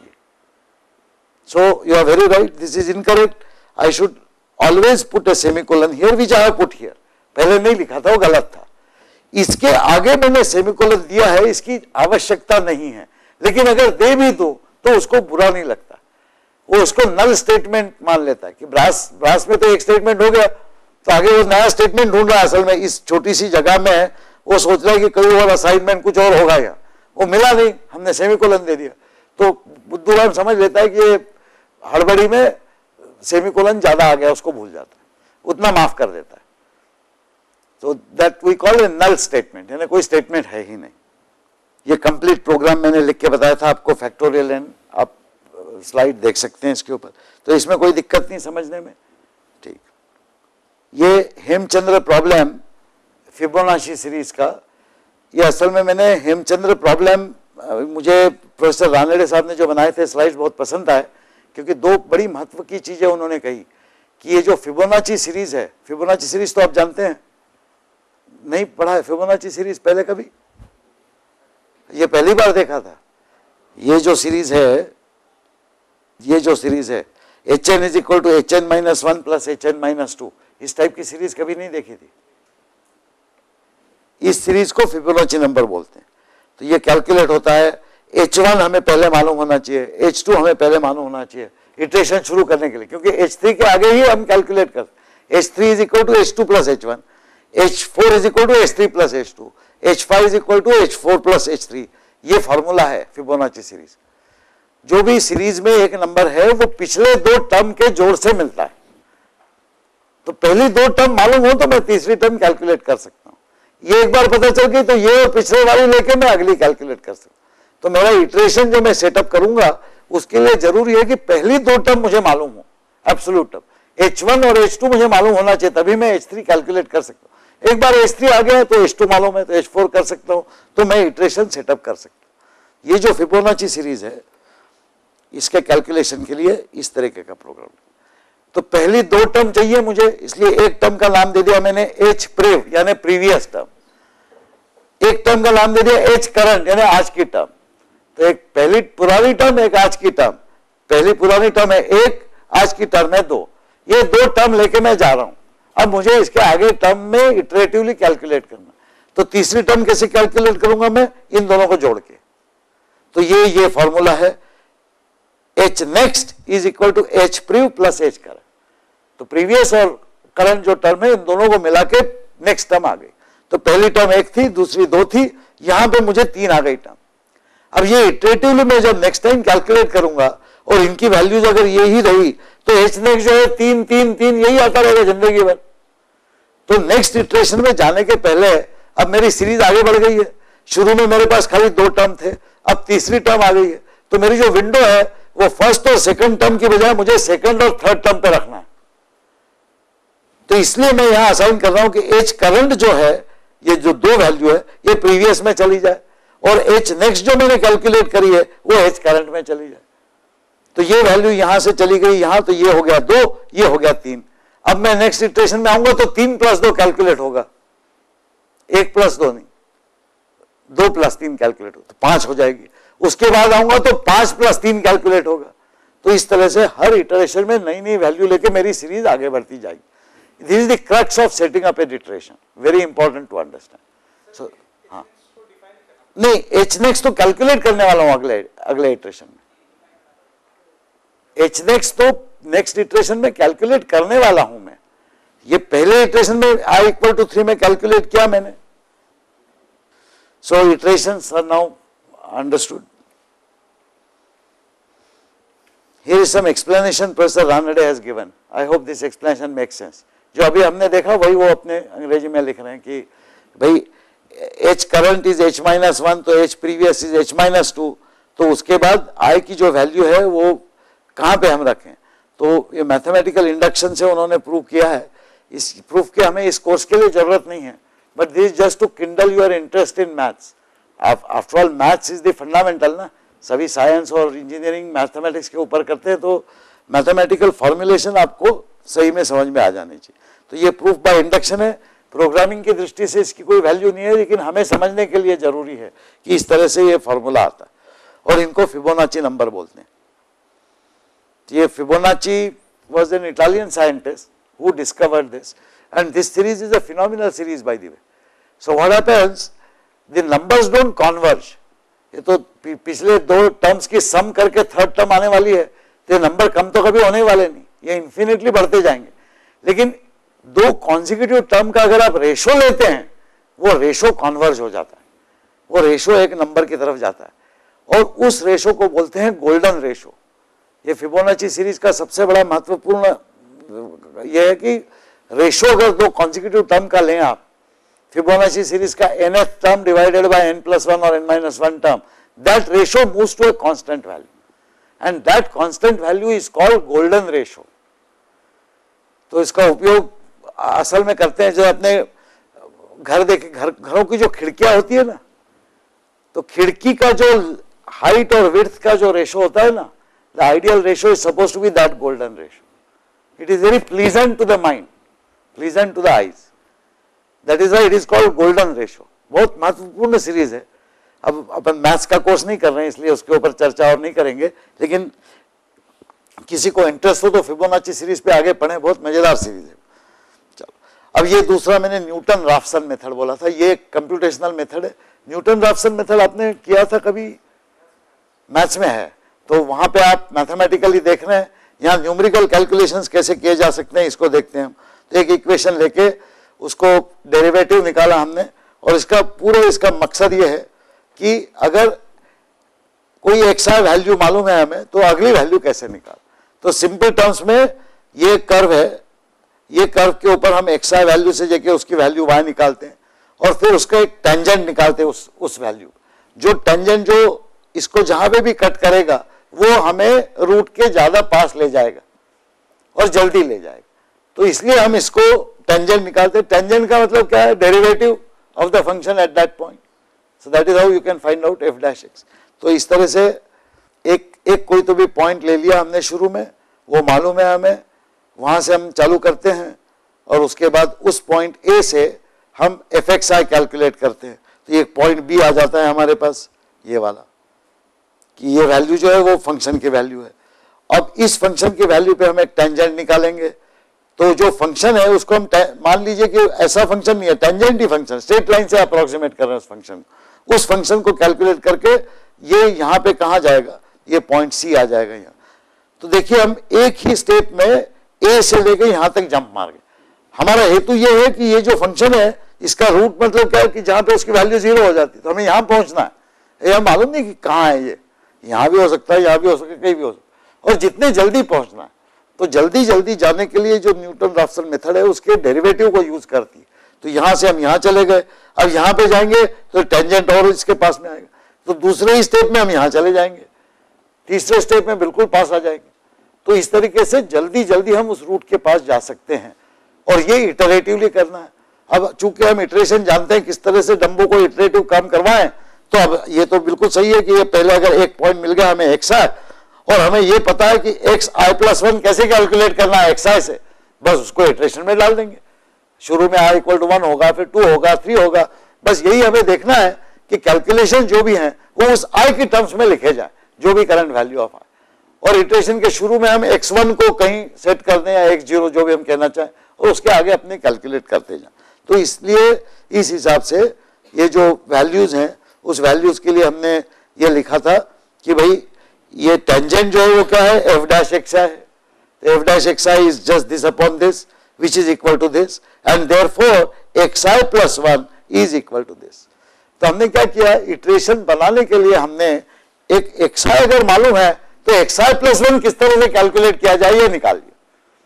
So you are very right, this is incorrect. I should always put a semicolon here, which I have put here. पहले नहीं लिखा था, वो गलत था। इसके आगे मैंने सेमीकोलन दिया है, इसकी आवश्यकता नहीं है। लेकिन अगर दे भी दो तो उसको बुरा नहीं लगता, वो उसको नल स्टेटमेंट मान लेता है कि ब्रास में तो एक स्टेटमेंट हो गया, तो आगे वो नया स्टेटमेंट ढूंढ रहा है। असल में इस छोटी सी जगह में वो सोच रहा है कि कोई और असाइनमेंट कुछ और होगा, या वो मिला नहीं, हमने सेमीकोलन दे दिया, तो बुद्धूराम समझ लेता है कि ये हड़बड़ी में सेमीकोलन ज्यादा आ गया, उसको भूल जाता है, उतना माफ कर देता है। तो that we call a null statement, यानी कोई स्टेटमेंट है ही नहीं। ये कंप्लीट प्रोग्राम मैंने लिख के बताया था आपको, फैक्टोरियल एन, आप स्लाइड देख सकते हैं इसके ऊपर। तो इसमें कोई दिक्कत नहीं समझने में, ठीक। ये हेमचंद्र प्रॉब्लम फिबोनाची सीरीज का, ये असल में मैंने हेमचंद्र प्रॉब्लम, मुझे प्रोफेसर रानड़े साहब ने जो बनाए थे स्लाइड्स बहुत पसंद आए, क्योंकि दो बड़ी महत्व की चीजें उन्होंने कही कि ये जो फिबोनाची सीरीज है, फिबोनाची सीरीज तो आप जानते हैं, नहीं पढ़ा है फिबोनाची सीरीज पहले कभी? ये पहली बार देखा था। ये जो सीरीज है, ये जो सीरीज है hn is equal to hn-1 plus hn-2, इस टाइप की सीरीज कभी नहीं देखी थी। इस सीरीज को फिबोनाची नंबर बोलते हैं। तो ये कैलकुलेट होता है, H1 हमें पहले मालूम होना चाहिए, H2 हमें पहले मालूम होना चाहिए इटरेशन शुरू करने के लिए, क्योंकि H3 के आगे ही हम कैलकुलेट करते। H3 is equal to H2 plus H1, H4 is equal to H3 plus H2, H5 is equal to H4 plus H3। ये फॉर्मूला है फिबोनाची सीरीज। जो भी सीरीज में एक नंबर है वो पिछले दो टर्म के जोड़ से मिलता है। तो पहली दो टर्म मालूम हो तो मैं तीसरी टर्म कैलकुलेट कर सकता हूँ। ये एक बार पता चल गई तो ये और पिछले वाली लेके मैं अगली कैलकुलेट कर सकता हूँ। तो मेरा इटरेशन जो मैं सेटअप करूंगा उसके लिए जरूरी है कि पहली दो टर्म मुझे मालूम हो, एब्सोल्यूट टर्म H1 और H2 मुझे मालूम होना चाहिए, तभी मैं H3 कैलकुलेट कर सकता हूँ। एक बार H3 आ गया है तो H2 मालूम है तो H4 कर सकता हूँ, तो मैं इटरेशन सेटअप कर सकता हूँ। ये जो फिबोनाची सीरीज है इसके कैलकुलेशन के लिए इस तरीके का प्रोग्राम। तो पहली दो टर्म चाहिए मुझे, इसलिए एक टर्म का नाम दे दिया मैंने एच प्रिव यानी प्रीवियस टर्म, एक टर्म का नाम दे दिया एच करंट यानी आज की टर्म। तो एक पहली पुरानी टर्म, एक आज की टर्म। पहली पुरानी टर्म है एक, आज की टर्म है दो। ये दो टर्म लेके मैं जा रहा हूं। अब मुझे इसके आगे टर्म में इटरेटिवली कैलकुलेट करना। तो तीसरी टर्म कैसे कैलकुलेट करूंगा मैं? इन दोनों को जोड़ के। तो ये फॉर्मूला है h next is equal to h prev plus h current. तो प्रीवियस और करंट जो टर्म है इन दोनों को मिला के नेक्स्ट टर्म आ गई। तो पहली टर्म एक थी, दूसरी दो थी, यहां पे मुझे तीन आ गई टर्म। अब ये इटरेटिवली मैं जब नेक्स्ट टाइम कैलकुलेट करूंगा और इनकी वैल्यूज अगर ये ही रही तो एच नेक्स्ट जो है तीन तीन तीन यही आता रहेगा जिंदगी भर। तो नेक्स्ट इटरेशन में जाने के पहले अब मेरी सीरीज आगे बढ़ गई है। शुरू में मेरे पास खाली दो टर्म थे, अब तीसरी टर्म आ गई है। तो मेरी जो विंडो है वो फर्स्ट और सेकंड टर्म की बजाय मुझे सेकंड और थर्ड टर्म पे रखना है। तो इसलिए मैं यहां असाइन कर रहा हूं कि एच करंट जो है, ये जो दो वैल्यू है, ये प्रीवियस में चली जाए और एच नेक्स्ट जो मैंने कैलकुलेट करी है वो एच करंट में चली जाए। तो ये वैल्यू यहां से चली गई यहां, तो ये हो गया दो, ये हो गया तीन। अब मैं नेक्स्ट इटरेशन में आऊंगा तो 3 + 2 कैलकुलेट होगा, 1 + 2 नहीं, 2 + 3 कैलकुलेट होगा, तो 5 हो जाएगी। उसके बाद आऊंगा तो 5 + 3 कैलकुलेट होगा। तो इस तरह से हर इटरेशन में नई नई वैल्यू लेके मेरी सीरीज आगे बढ़ती जाएगी। This is the crux of setting up an iteration, very important to understand. So हाँ, नहीं, एच नेक्स्ट तो कैलकुलेट करने वाला हूं अगले इटरेशन में। एच नेक्स्ट तो नेक्स्ट इटरेशन में कैलकुलेट करने वाला हूं मैं। ये पहले इटरेशन में i = 3 में कैलकुलेट किया मैंने। So iterations are now understood. Here is some explanation Professor Ranade has given. I hope this explanation makes sense. जो अभी हमने देखा वही वो अपने अंग्रेजी में लिख रहे हैं कि भाई H current is H-1, तो H previous is H-2, तो उसके बाद I की जो वैल्यू है वो कहाँ पे हम रखें। तो ये मैथमेटिकल इंडक्शन से उन्होंने प्रूव किया है। इस प्रूफ के हमें इस कोर्स के लिए जरूरत नहीं है, but this just to kindle your interest in maths. After all maths is the fundamental ना, सभी साइंस और इंजीनियरिंग मैथमेटिक्स के ऊपर करते हैं, तो मैथमेटिकल फॉर्मुलेशन आपको सही में समझ में आ जानी चाहिए। तो ये प्रूफ बाय इंडक्शन है। प्रोग्रामिंग की दृष्टि से इसकी कोई वैल्यू नहीं है, लेकिन हमें समझने के लिए जरूरी है कि इस तरह से ये फॉर्मूला आता है और इनको फिबोनाची नंबर बोलते हैं। ये Fibonacci was an Italian scientist who discovered this, and this series is a phenomenal series by the way. So what happens, the numbers don't converge. ये तो पिछले दो टर्म्स की सम करके थर्ड टर्म आने वाली है, तो नंबर कम तो कभी होने वाले नहीं, ये इन्फिनिटली बढ़ते जाएंगे। लेकिन दो कॉन्जिक्यूटिव टर्म का अगर आप रेशो लेते हैं, वो रेशो कॉन्वर्ज हो जाता है, वो रेशो एक नंबर की तरफ जाता है और उस रेशो को बोलते हैं गोल्डन रेशो। ये फिबोनाची सीरीज का सबसे बड़ा महत्वपूर्ण यह है कि रेशो अगर दो कॉन्जिक्यूटिव टर्म का लें आप, फिबोनाची सीरीज का nth term divided by n+1 और n-1 term, that ratio moves to a constant value and that constant value is called golden ratio. तो इसका उपयोग असल में करते हैं जब अपने घरों की जो खिड़कियां होती है ना, तो खिड़की का जो हाइट और विड्थ का जो रेशो होता है ना, the ideal ratio is supposed to be that golden ratio. It is very pleasant to the mind, pleasant to the eyes. That is why it is called golden ratio. बहुत महत्वपूर्ण series है। अब अपन maths का course नहीं कर रहे हैं इसलिए उसके ऊपर चर्चा और नहीं करेंगे, लेकिन किसी को इंटरेस्ट हो तो फिबोनाची सीरीज पे आगे पढ़ें, बहुत मजेदार सीरीज है। चलो, अब ये दूसरा मैंने न्यूटन राफसन मेथड बोला था, ये कंप्यूटेशनल मेथड है। न्यूटन राफसन मेथड आपने किया था कभी? मैथ्स में है, तो वहां पे आप मैथमेटिकली देख रहे हैं, यहाँ न्यूमेरिकल कैलकुलेशंस कैसे किए जा सकते हैं इसको देखते हैं हम। तो एक इक्वेशन लेके उसको डेरिवेटिव निकाला हमने, और इसका पूरा इसका मकसद ये है कि अगर कोई एक्सआई वैल्यू मालूम है हमें तो अगली वैल्यू कैसे निकाल। तो सिंपल टर्म्स में ये कर्व है, ये कर्व के ऊपर हम एक्सआई वैल्यू से जाके उसकी वैल्यू वाई निकालते हैं और फिर उसका एक टेंजेंट निकालते हैं उस वैल्यू। जो टेंजेंट जो इसको जहां पे भी कट करेगा वो हमें रूट के ज्यादा पास ले जाएगा और जल्दी ले जाएगा, तो इसलिए हम इसको टेंजेंट निकालते हैं। टेंजेंट का मतलब क्या है? Derivative of the function at that point. So that is how you can find out f'(x). तो इस तरह से एक कोई तो भी पॉइंट ले लिया हमने शुरू में, वो मालूम है हमें, वहाँ से हम चालू करते हैं और उसके बाद उस पॉइंट ए से हम fxi कैलकुलेट करते हैं। तो ये पॉइंट बी आ जाता है हमारे पास, ये वाला, कि ये वैल्यू जो है वो फंक्शन की वैल्यू है। अब इस फंक्शन की वैल्यू पे हम एक टेंजेंट निकालेंगे। तो जो फंक्शन है उसको हम मान लीजिए कि ऐसा फंक्शन नहीं है, टेंजेंट ही फंक्शन, स्ट्रेट लाइन से अप्रोक्सीमेट कर रहे हैं उस फंक्शन को। उस फंक्शन को कैलकुलेट करके ये यहाँ पे कहाँ जाएगा, ये पॉइंट सी आ जाएगा यहाँ। तो देखिए हम एक ही स्टेप में ए से लेकर यहाँ तक जंप मार गए। हमारा हेतु ये है कि ये जो फंक्शन है इसका रूट मतलब क्या है कि जहाँ पे उसकी वैल्यू 0 हो जाती है, तो हमें यहाँ पहुँचना है। ये हम मालूम नहीं कि कहाँ है, ये यहाँ भी हो सकता है, यहाँ भी हो सकता है, कहीं भी हो सकता है, और जितने जल्दी पहुँचना है। तो जल्दी जल्दी जाने के लिए जो न्यूटन राफसन मेथड है उसके डेरिवेटिव को यूज करती है। तो यहाँ से हम यहाँ चले गए, अब यहाँ पे जाएंगे तो टेंजेंट और इसके पास में आएगा, तो दूसरे ही स्टेप में हम यहाँ चले जाएंगे, तीसरे स्टेप में बिल्कुल पास आ जाएंगे। तो इस तरीके से जल्दी जल्दी हम उस रूट के पास जा सकते हैं, और ये इटरेटिवली करना है। अब चूंकि हम इटरेशन जानते हैं किस तरह से डम्बो को इटरेटिव काम करवाएं, तो अब ये तो बिल्कुल सही है कि ये पहले अगर एक पॉइंट मिल गया हमें एक्स आई, और हमें ये पता है कि एक्स आई प्लस 1 कैसे कैलकुलेट करना है एक्स आई से, बस उसको इटरेशन में डाल देंगे। शुरू में आई इक्वल टू 1 होगा, फिर 2 होगा, 3 होगा, बस यही हमें देखना है कि कैलकुलेशन जो भी है वो उस आई के टर्म्स में लिखे जाए, जो भी करंट वैल्यू ऑफ आई। और इटरेशन के शुरू में हम x1 को कहीं सेट कर दें या x0 जो भी हम कहना चाहें, और उसके आगे अपने कैलकुलेट करते जाएं। तो इसलिए इस हिसाब से ये जो वैल्यूज हैं उस वैल्यूज के लिए हमने ये लिखा था कि भाई ये टेंजेंट जो है वो क्या है, f डैश xi है। f dash xi is just this upon this which is equal to this, and therefore xi plus 1 is equal to this. तो हमने क्या किया, इटरेशन बनाने के लिए हमने एक xi अगर मालूम है तो xi प्लस 1 किस तरह से कैलकुलेट किया जाए ये निकाल लिया,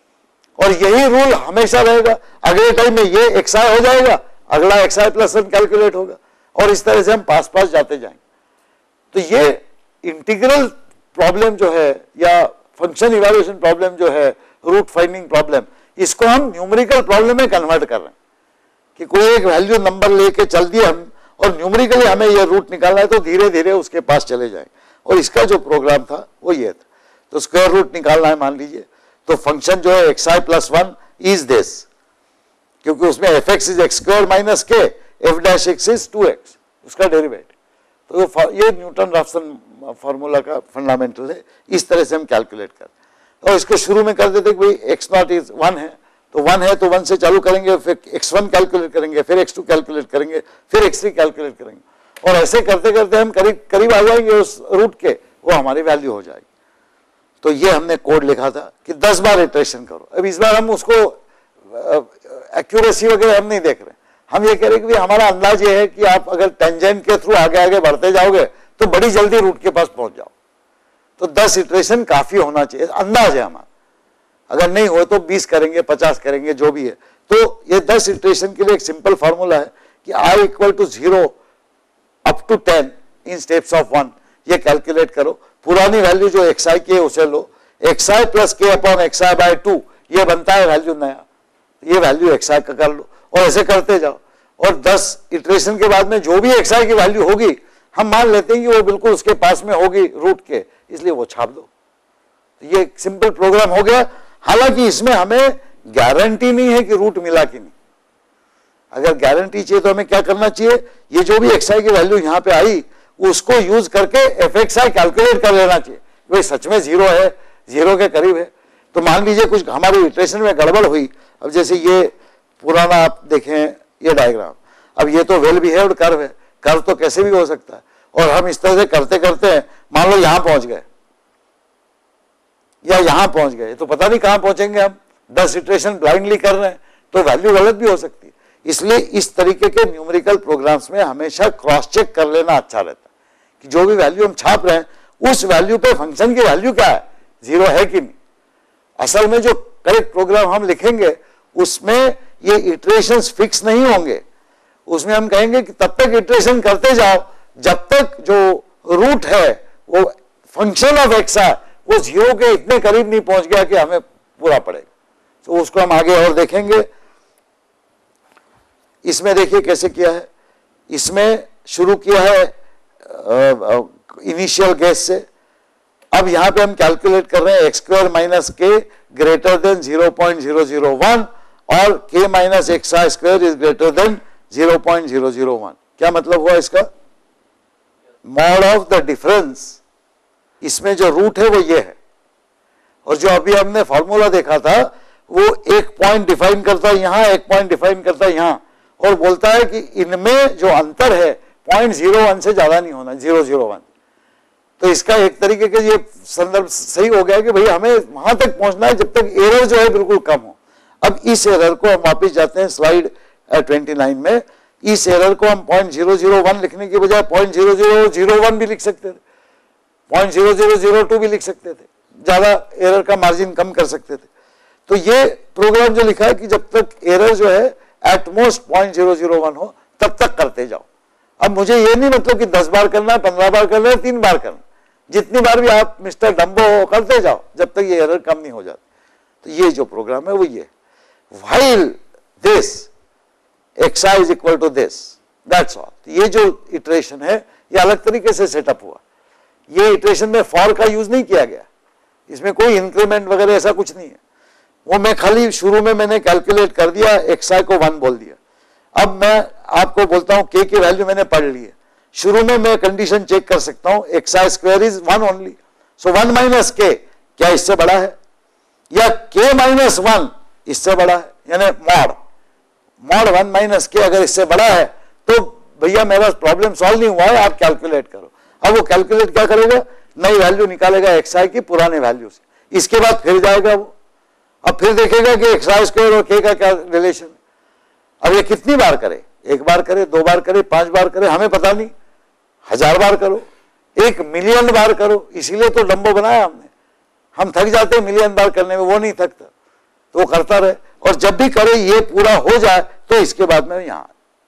और यही रूल हमेशा रहेगा। अगले टाइम में ये xi हो जाएगा, अगला xi प्लस 1 कैलकुलेट होगा, और इस तरह से हम पास पास जाते जाएंगे। तो ये इंटीग्रल प्रॉब्लम जो है या फंक्शन इवैल्यूएशन प्रॉब्लम जो है, रूट फाइंडिंग प्रॉब्लम, इसको हम न्यूमेरिकल प्रॉब्लम में कन्वर्ट कर रहे हैं कि कोई एक वैल्यू नंबर लेके चल दिए हम, और न्यूमेरिकली हमें ये रूट निकालना है, तो धीरे धीरे उसके पास चले जाएंगे। और इसका जो प्रोग्राम था वो ये था। तो स्क्वायर रूट निकालना है मान लीजिए, तो फंक्शन जो है xi प्लस 1 इज दिस, क्योंकि उसमें fx is x square minus k, f dash x is 2x, उसका डेरिवेटिव। तो ये न्यूटन राफसन फार्मूला का फंडामेंटल है। इस तरह से हम कैलकुलेट करते, और इसको शुरू में कर देते कि भाई x0 इज 1 है, तो 1 है तो 1 से चालू करेंगे, फिर x1 कैलकुलेट करेंगे, फिर x2 कैलकुलेट करेंगे, फिर x3 कैलकुलेट करेंगे, और ऐसे करते करते हम करीब करीब आ जाएंगे उस रूट के, वो हमारी वैल्यू हो जाएगी। तो ये हमने कोड लिखा था कि 10 बार इटरेशन करो। अब इस बार हम उसको एक्यूरेसी वगैरह हम नहीं देख रहे, हम ये कह रहे हैं कि हमारा अंदाज ये है कि आप अगर टेंजेंट के थ्रू आगे आगे बढ़ते जाओगे तो बड़ी जल्दी रूट के पास पहुंच जाओ। तो 10 इटरेशन काफी होना चाहिए, अंदाज है हमारा। अगर नहीं हो तो 20 करेंगे, 50 करेंगे, जो भी है। तो ये 10 इटरेशन के लिए एक सिंपल फॉर्मूला है कि i equal to 0 up to 10 in steps of 1, ये कैलकुलेट करो। पुरानी वैल्यू जो xi की है उसे लो, xi plus k upon xi by 2, ये बनता है वैल्यू नया, ये वैल्यू xi का कर लो, और ऐसे करते जाओ। और 10 इटरेशन के बाद में जो भी xi की वैल्यू होगी, हम मान लेते हैं कि वो बिल्कुल उसके पास में होगी रूट के, इसलिए वो छाप दो। तो ये सिंपल प्रोग्राम हो गया। हालांकि इसमें हमें गारंटी नहीं है कि रूट मिला कि नहीं। अगर गारंटी चाहिए तो हमें क्या करना चाहिए, ये जो भी xi की वैल्यू यहाँ पे आई उसको यूज करके fxi कैलकुलेट कर लेना चाहिए। भाई सच में 0 है, 0 के करीब है, तो मान लीजिए कुछ हमारी इटरेशन में गड़बड़ हुई। अब जैसे ये पुराना आप देखें ये डायग्राम, अब ये तो वेल बिहेव्ड कर्व है, कर्व तो कैसे भी हो सकता है, और हम इस तरह से करते करते मान लो यहां पहुंच गए या यहां पहुंच गए, तो पता नहीं कहां पहुंचेंगे हम। 10 इटरेशन ब्लाइंडली कर रहे हैं तो वैल्यू गलत भी हो सकती है। इसलिए इस तरीके के न्यूमेरिकल प्रोग्राम्स में हमेशा क्रॉस चेक कर लेना अच्छा रहता है कि जो भी वैल्यू हम छाप रहे हैं उस वैल्यू पे फंक्शन की वैल्यू क्या है, 0 है कि नहीं। असल में जो करेक्ट प्रोग्राम हम लिखेंगे उसमें ये इटरेशंस फिक्स नहीं होंगे। उसमें हम कहेंगे कि तब तक इटरेशन करते जाओ जब तक जो रूट है वो फंक्शन ऑफ xi वो 0 के इतने करीब नहीं पहुंच गया कि हमें पूरा पड़ेगा। तो उसको हम आगे और देखेंगे। इसमें देखिए कैसे किया है, इसमें शुरू किया है इनिशियल गेस से। अब यहां पे हम कैलकुलेट कर रहे हैं x square minus k greater than 0.001 और k minus xi square is greater than 0.001. क्या मतलब हुआ इसका? मॉड ऑफ द डिफरेंस, इसमें जो रूट है वो ये है, और जो अभी हमने फॉर्मूला देखा था वो एक पॉइंट डिफाइन करता है यहाँ, एक पॉइंट डिफाइन करता है यहाँ, और बोलता है कि इनमें जो अंतर है 0.01 से ज्यादा नहीं होना, 0.01. तो इसका एक तरीके के ये संदर्भ सही हो गया कि भाई हमें वहां तक पहुंचना है जब तक एरर जो है बिल्कुल कम हो. अब इस एरर को हम वापस जाते हैं स्लाइड 29 में. इस एरर को हम 0.001 लिखने की बजाय 0.0001 भी लिख सकते थे, 0.0002 भी लिख सकते थे, ज्यादा एरर का मार्जिन कम कर सकते थे. तो ये प्रोग्राम जो लिखा है कि जब तक एरर जो है एटमोस्ट 0.001 हो तब तक करते जाओ. अब मुझे ये नहीं मतलब कि 10 बार करना है, 15 बार करना है, 3 बार करना, जितनी बार भी आप मिस्टर डम्बो करते जाओ जब तक ये एरर कम नहीं हो जाती. तो ये जो प्रोग्राम है वो ये, while this xi is equal to this, that's all. ये जो इटरेशन है ये अलग तरीके से सेटअप हुआ. ये इटरेशन में फॉर का यूज नहीं किया गया, इसमें कोई इंक्रीमेंट वगैरह ऐसा कुछ नहीं है. वो मैं खाली शुरू में मैंने कैलकुलेट कर दिया, xi को 1 बोल दिया. अब मैं आपको बोलता हूं k की वैल्यू मैंने पढ़ ली है, शुरू में मैं कंडीशन चेक कर सकता हूं xi square is 1 only, so 1 minus k क्या इससे बड़ा है, या k माइनस 1 इससे बड़ा है, यानी मॉड 1 माइनस k अगर इससे बड़ा है तो भैया मेरा प्रॉब्लम सॉल्व नहीं हुआ है, आप कैलकुलेट करो. अब वो कैलकुलेट क्या करेगा, नई वैल्यू निकालेगा xi की पुराने वैल्यू से, इसके बाद फिर जाएगा वो, अब फिर देखेगा कि xi स्क्वायर और k का क्या रिलेशन है. अब ये कितनी बार करे, 1 बार करे, 2 बार करे, 5 बार करे, हमें पता नहीं, 1000 बार करो, 1 मिलियन बार करो. इसीलिए तो डम्बो बनाया हमने. हम थक जाते हैं मिलियन बार करने में, वो नहीं थकता, तो वो करता रहे, और जब भी करे ये पूरा हो जाए तो इसके बाद में यहां.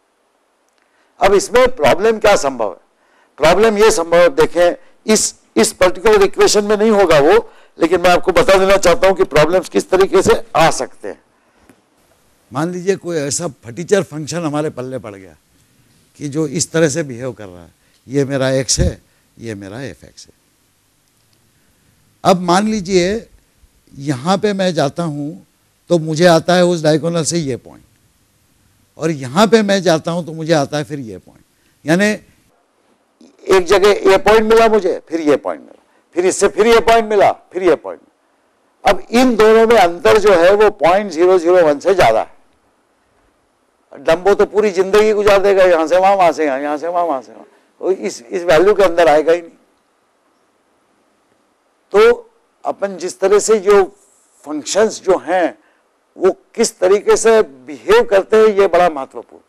अब इसमें प्रॉब्लम क्या संभव है, प्रॉब्लम ये संभव है, देखें इस पर्टिकुलर इक्वेशन में नहीं होगा वो, लेकिन मैं आपको बता देना चाहता हूं कि प्रॉब्लम्स किस तरीके से आ सकते हैं. मान लीजिए कोई ऐसा फटीचर फंक्शन हमारे पल्ले पड़ गया कि जो इस तरह से बिहेव कर रहा है, ये मेरा x है, ये मेरा fx है. अब मान लीजिए यहां पे मैं जाता हूं तो मुझे आता है उस डायगोनल से ये पॉइंट, और यहां पे मैं जाता हूं तो मुझे आता है फिर ये पॉइंट, यानी एक जगह ये पॉइंट मिला मुझे, फिर ये पॉइंट मिला, फिर इससे फिर ये पॉइंट मिला, फिर ये पॉइंट. अब इन दोनों में अंतर जो है वो 0.001 से ज्यादा है. डम्बो तो पूरी जिंदगी गुजार देगा, यहां से वहां, वहां से यहां, यहां से वहां, वहां से वहां, इस वैल्यू के अंदर आएगा ही नहीं. तो अपन जिस तरह से जो फंक्शंस जो हैं वो किस तरीके से बिहेव करते हैं ये बड़ा महत्वपूर्ण.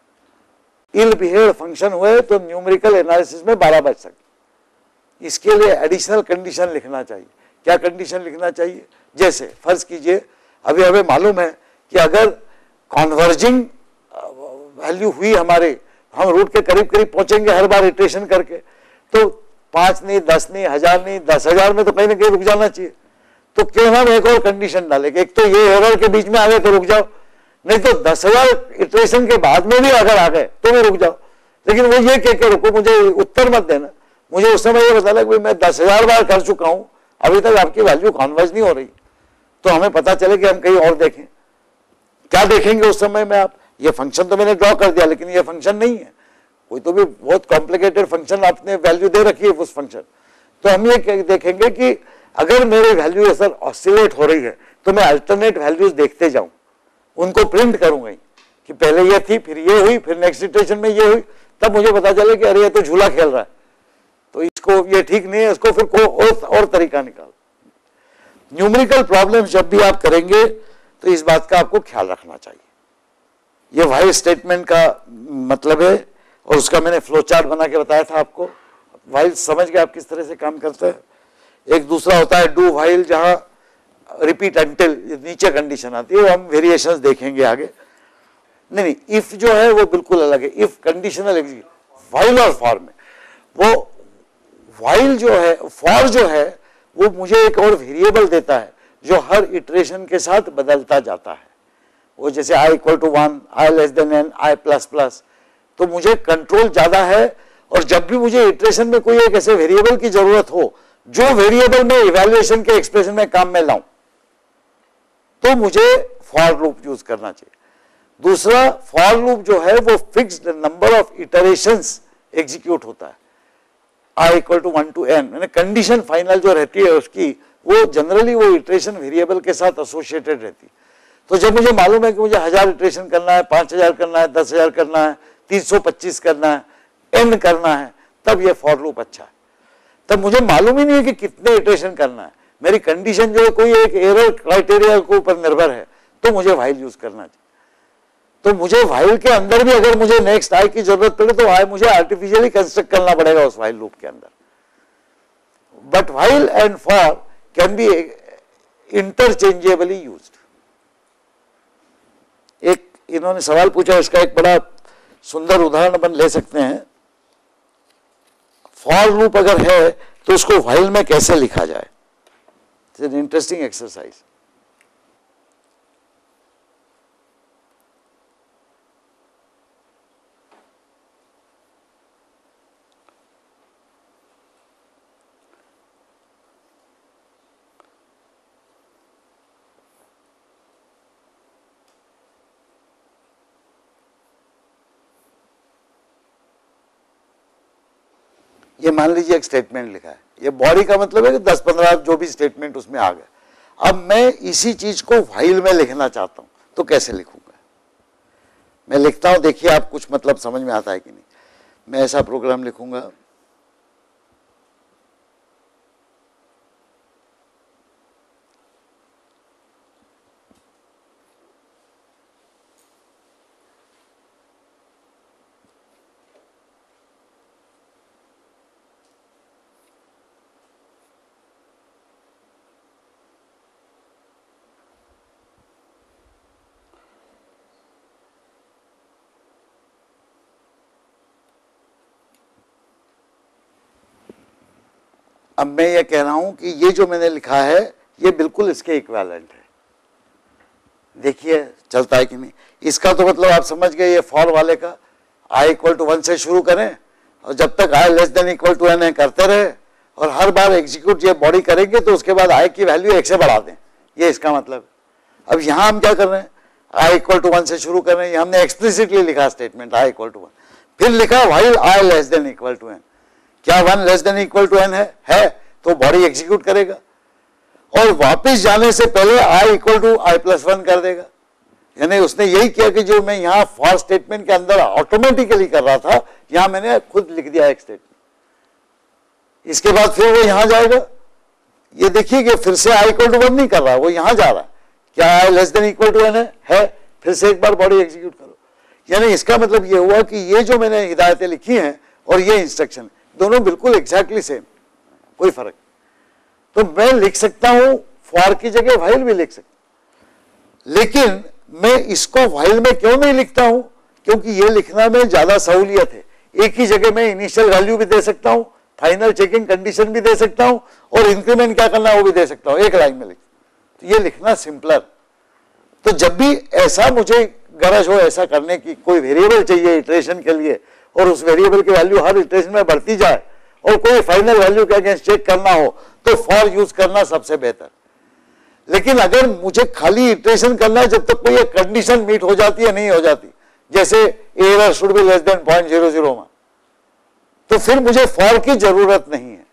इल बिहेव फंक्शन हुए तो न्यूमेरिकल एनालिसिस में 12 बज सकते. इसके लिए एडिशनल कंडीशन लिखना चाहिए. क्या कंडीशन लिखना चाहिए, जैसे फर्ज कीजिए अभी हमें मालूम है कि अगर कॉन्वर्जिंग वैल्यू हुई हमारे, हम रूट के करीब करीब पहुंचेंगे हर बार इटरेशन करके, तो 5 नहीं, 10 नहीं, 1000 नहीं, 10,000 में तो कहीं ना कहीं रुक जाना चाहिए. तो क्यों हम एक और कंडीशन डालेंगे, एक तो ये एरर के बीच में आ गए तो रुक जाओ, नहीं तो 10,000 इटरेशन के बाद में भी अगर आ गए तो भी रुक जाओ. लेकिन वो ये कह के रुको, मुझे उत्तर मत देना, मुझे उस समय ये बताना कि मैं 10,000 बार कर चुका हूं, अभी तक आपकी वैल्यू कॉन्वर्ज नहीं हो रही. तो हमें पता चले कि हम कहीं और देखें. क्या देखेंगे उस समय में आप, ये फंक्शन तो मैंने ड्रॉ कर दिया लेकिन ये फंक्शन नहीं है, कोई तो भी बहुत कॉम्प्लिकेटेड फंक्शन आपने वैल्यू दे रखी है उस फंक्शन. तो हम ये देखेंगे कि अगर मेरी वैल्यू ऐसा ऑसिलेट हो रही है तो मैं अल्टरनेट वैल्यूज देखते जाऊं, उनको प्रिंट करूंगा कि पहले ये थी, फिर ये हुई, फिर नेक्स्ट इटरेशन में ये हुई, तब मुझे पता चले कि अरे ये तो झूला खेल रहा है, तो इसको ये ठीक नहीं है, इसको फिर कोई और तरीका निकाल. न्यूमेरिकल प्रॉब्लम्स जब भी आप करेंगे तो इस बात का आपको ख्याल रखना चाहिए. ये व्हाइल स्टेटमेंट का मतलब है, और उसका मैंने फ्लो चार्ट बना के बताया था आपको. व्हाइल समझ गए आप किस तरह से काम करते हैं. एक दूसरा होता है डू व्हाइल, जहां रिपीट अंटिल नीचे कंडीशन आती है, हम वेरिएशंस देखेंगे आगे. नहीं, इफ जो है वो बिल्कुल अलग है. इफ कंडीशनल व्हाइल और फॉर में, वो व्हाइल जो है, फॉर जो है वो मुझे एक और वेरिएबल देता है जो हर इटरेशन के साथ बदलता जाता है. वो जैसे i = 1, i <n, i++, तो मुझे कंट्रोल ज्यादा है. और जब भी मुझे इटरेशन में कोई एक ऐसे वेरिएबल की जरूरत हो जो वेरिएबल में इवैल्यूएशन के एक्सप्रेशन में काम में लाऊं, तो मुझे फॉर लूप यूज करना चाहिए। दूसरा, फॉर लूप जो है वो fixed number of iterations execute होता है, i equal to 1 to n, यानी कंडीशन फाइनल जो रहती है उसकी वो जनरली वो इटरेशन वेरिएबल के साथ एसोसिएटेड रहती है। तो जब मुझे मालूम है कि मुझे 1000 इटरेशन करना है, 5000 करना है, 10,000 करना है, 325 करना है, n करना है, तब ये फॉर लूप अच्छा है। तब मुझे मालूम ही नहीं है कि कितने इटरेशन करना है, मेरी कंडीशन जो है कोई एक एरर क्राइटेरिया के ऊपर निर्भर है, तो मुझे व्हाइल यूज करना चाहिए। तो मुझे व्हाइल के अंदर भी अगर मुझे नेक्स्ट आई की जरूरत पड़े तो आई मुझे आर्टिफिशियली कंस्ट्रक्ट करना पड़ेगा उस व्हाइल लूप के अंदर। But while and for can be interchangeably used. एक इन्होंने सवाल पूछा, इसका एक बड़ा सुंदर उदाहरण अपन ले सकते हैं। फॉर लूप अगर है तो उसको व्हाइल में कैसे लिखा जाए, इट्स एन इंटरेस्टिंग एक्सरसाइज। ये मान लीजिए एक स्टेटमेंट लिखा है, ये बॉडी का मतलब है कि 10-15 जो भी स्टेटमेंट उसमें आ गए। अब मैं इसी चीज को व्हाइल में लिखना चाहता हूं, तो कैसे लिखूंगा? मैं लिखता हूं, देखिए आप कुछ मतलब समझ में आता है कि नहीं। मैं ऐसा प्रोग्राम लिखूंगा, अब मैं ये कह रहा हूं कि ये जो मैंने लिखा है ये बिल्कुल इसके इक्विवेलेंट है। देखिए चलता है कि नहीं। इसका तो मतलब आप समझ गए, ये फॉर वाले का i इक्वल टू 1 से शुरू करें और जब तक i less than equal to n है करते रहे, और हर बार एग्जीक्यूट ये बॉडी करेंगे तो उसके बाद i की वैल्यू 1 से बढ़ा दें, ये इसका मतलब। अब यहां हम क्या कर रहे हैं, i इक्वल टू 1 से शुरू कर रहे हैं, हमने एक्सप्लिसिटली लिखा स्टेटमेंट i इक्वल टू 1, फिर लिखा while i less than equal to n। क्या 1 less than equal to n है तो बॉडी एग्जीक्यूट करेगा, और वापस जाने से पहले i equal to i plus 1 कर देगा। यानी उसने यही किया कि जो मैं यहां फॉर स्टेटमेंट के अंदर ऑटोमेटिकली कर रहा था, यहां मैंने खुद लिख दिया एक स्टेटमेंट। इसके बाद फिर वो यहां जाएगा, ये देखिए कि फिर से i इक्वल टू 1 नहीं कर रहा, वो यहां जा रहा है। क्या i less than equal to n है, फिर से एक बार बॉडी एग्जीक्यूट करो। यानी इसका मतलब ये हुआ कि ये जो मैंने हिदायतें लिखी हैं और ये इंस्ट्रक्शन दोनों बिल्कुल एग्जैक्टली सेम, कोई फर्क। तो मैं लिख सकता हूं फॉर की जगह व्हाइल भी लिख सकता हूं, लेकिन मैं इसको व्हाइल में क्यों नहीं लिखता हूं, क्योंकि ये लिखना में ज्यादा सहूलियत है। एक ही जगह मैं इनिशियल वैल्यू भी दे सकता हूं, फाइनल चेकिंग कंडीशन भी दे सकता हूं, और इंक्रीमेंट क्या करना है वो भी दे सकता हूं, एक लाइन में लिख। तो ये लिखना सिंपलर। तो जब भी ऐसा मुझे गरज हो ऐसा करने की, कोई वेरिएबल चाहिए इटरेशन के लिए और उस वेरिएबल की वैल्यू हर इटरेशन में बढ़ती जाए और कोई फाइनल वैल्यू के अगेंस्ट चेक करना हो, तो फॉर यूज करना सबसे बेहतर। लेकिन अगर मुझे खाली इटरेशन करना है जब तक कोई एक कंडीशन मीट हो जाती है नहीं हो जाती, जैसे error should be less than 0.00 तो फिर मुझे फॉर की जरूरत नहीं है।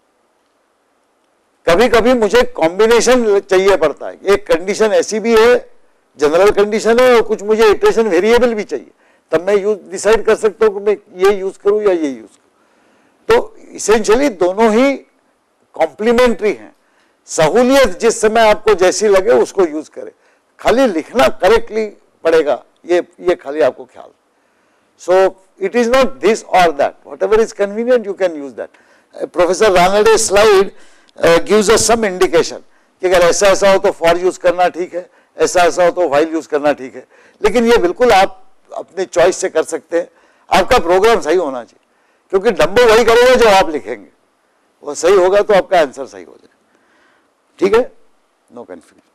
कभी कभी मुझे कॉम्बिनेशन चाहिए पड़ता है, एक कंडीशन ऐसी भी है जनरल कंडीशन है और कुछ मुझे इटरेशन वेरिएबल भी चाहिए, तब मैं यूज डिसाइड कर सकता हूं कि मैं ये यूज करूं या ये यूज करूं। तो इसेंशियली दोनों ही कॉम्प्लीमेंट्री हैं। सहूलियत जिस समय आपको जैसी लगे उसको यूज करें, खाली लिखना करेक्टली पड़ेगा, ये खाली आपको ख्याल। So it is not this और that, whatever is convenient you can use that. Professor Ranade slide gives us some indication कि अगर ऐसा ऐसा हो तो फॉर यूज करना ठीक है, ऐसा ऐसा हो तो व्हाइल यूज करना ठीक है। लेकिन ये बिल्कुल आप अपने चॉइस से कर सकते हैं, आपका प्रोग्राम सही होना चाहिए, क्योंकि डम्बो वही करेगा जो आप लिखेंगे, वो सही होगा तो आपका आंसर सही हो जाएगा। ठीक है, नो कंफ्यूजन।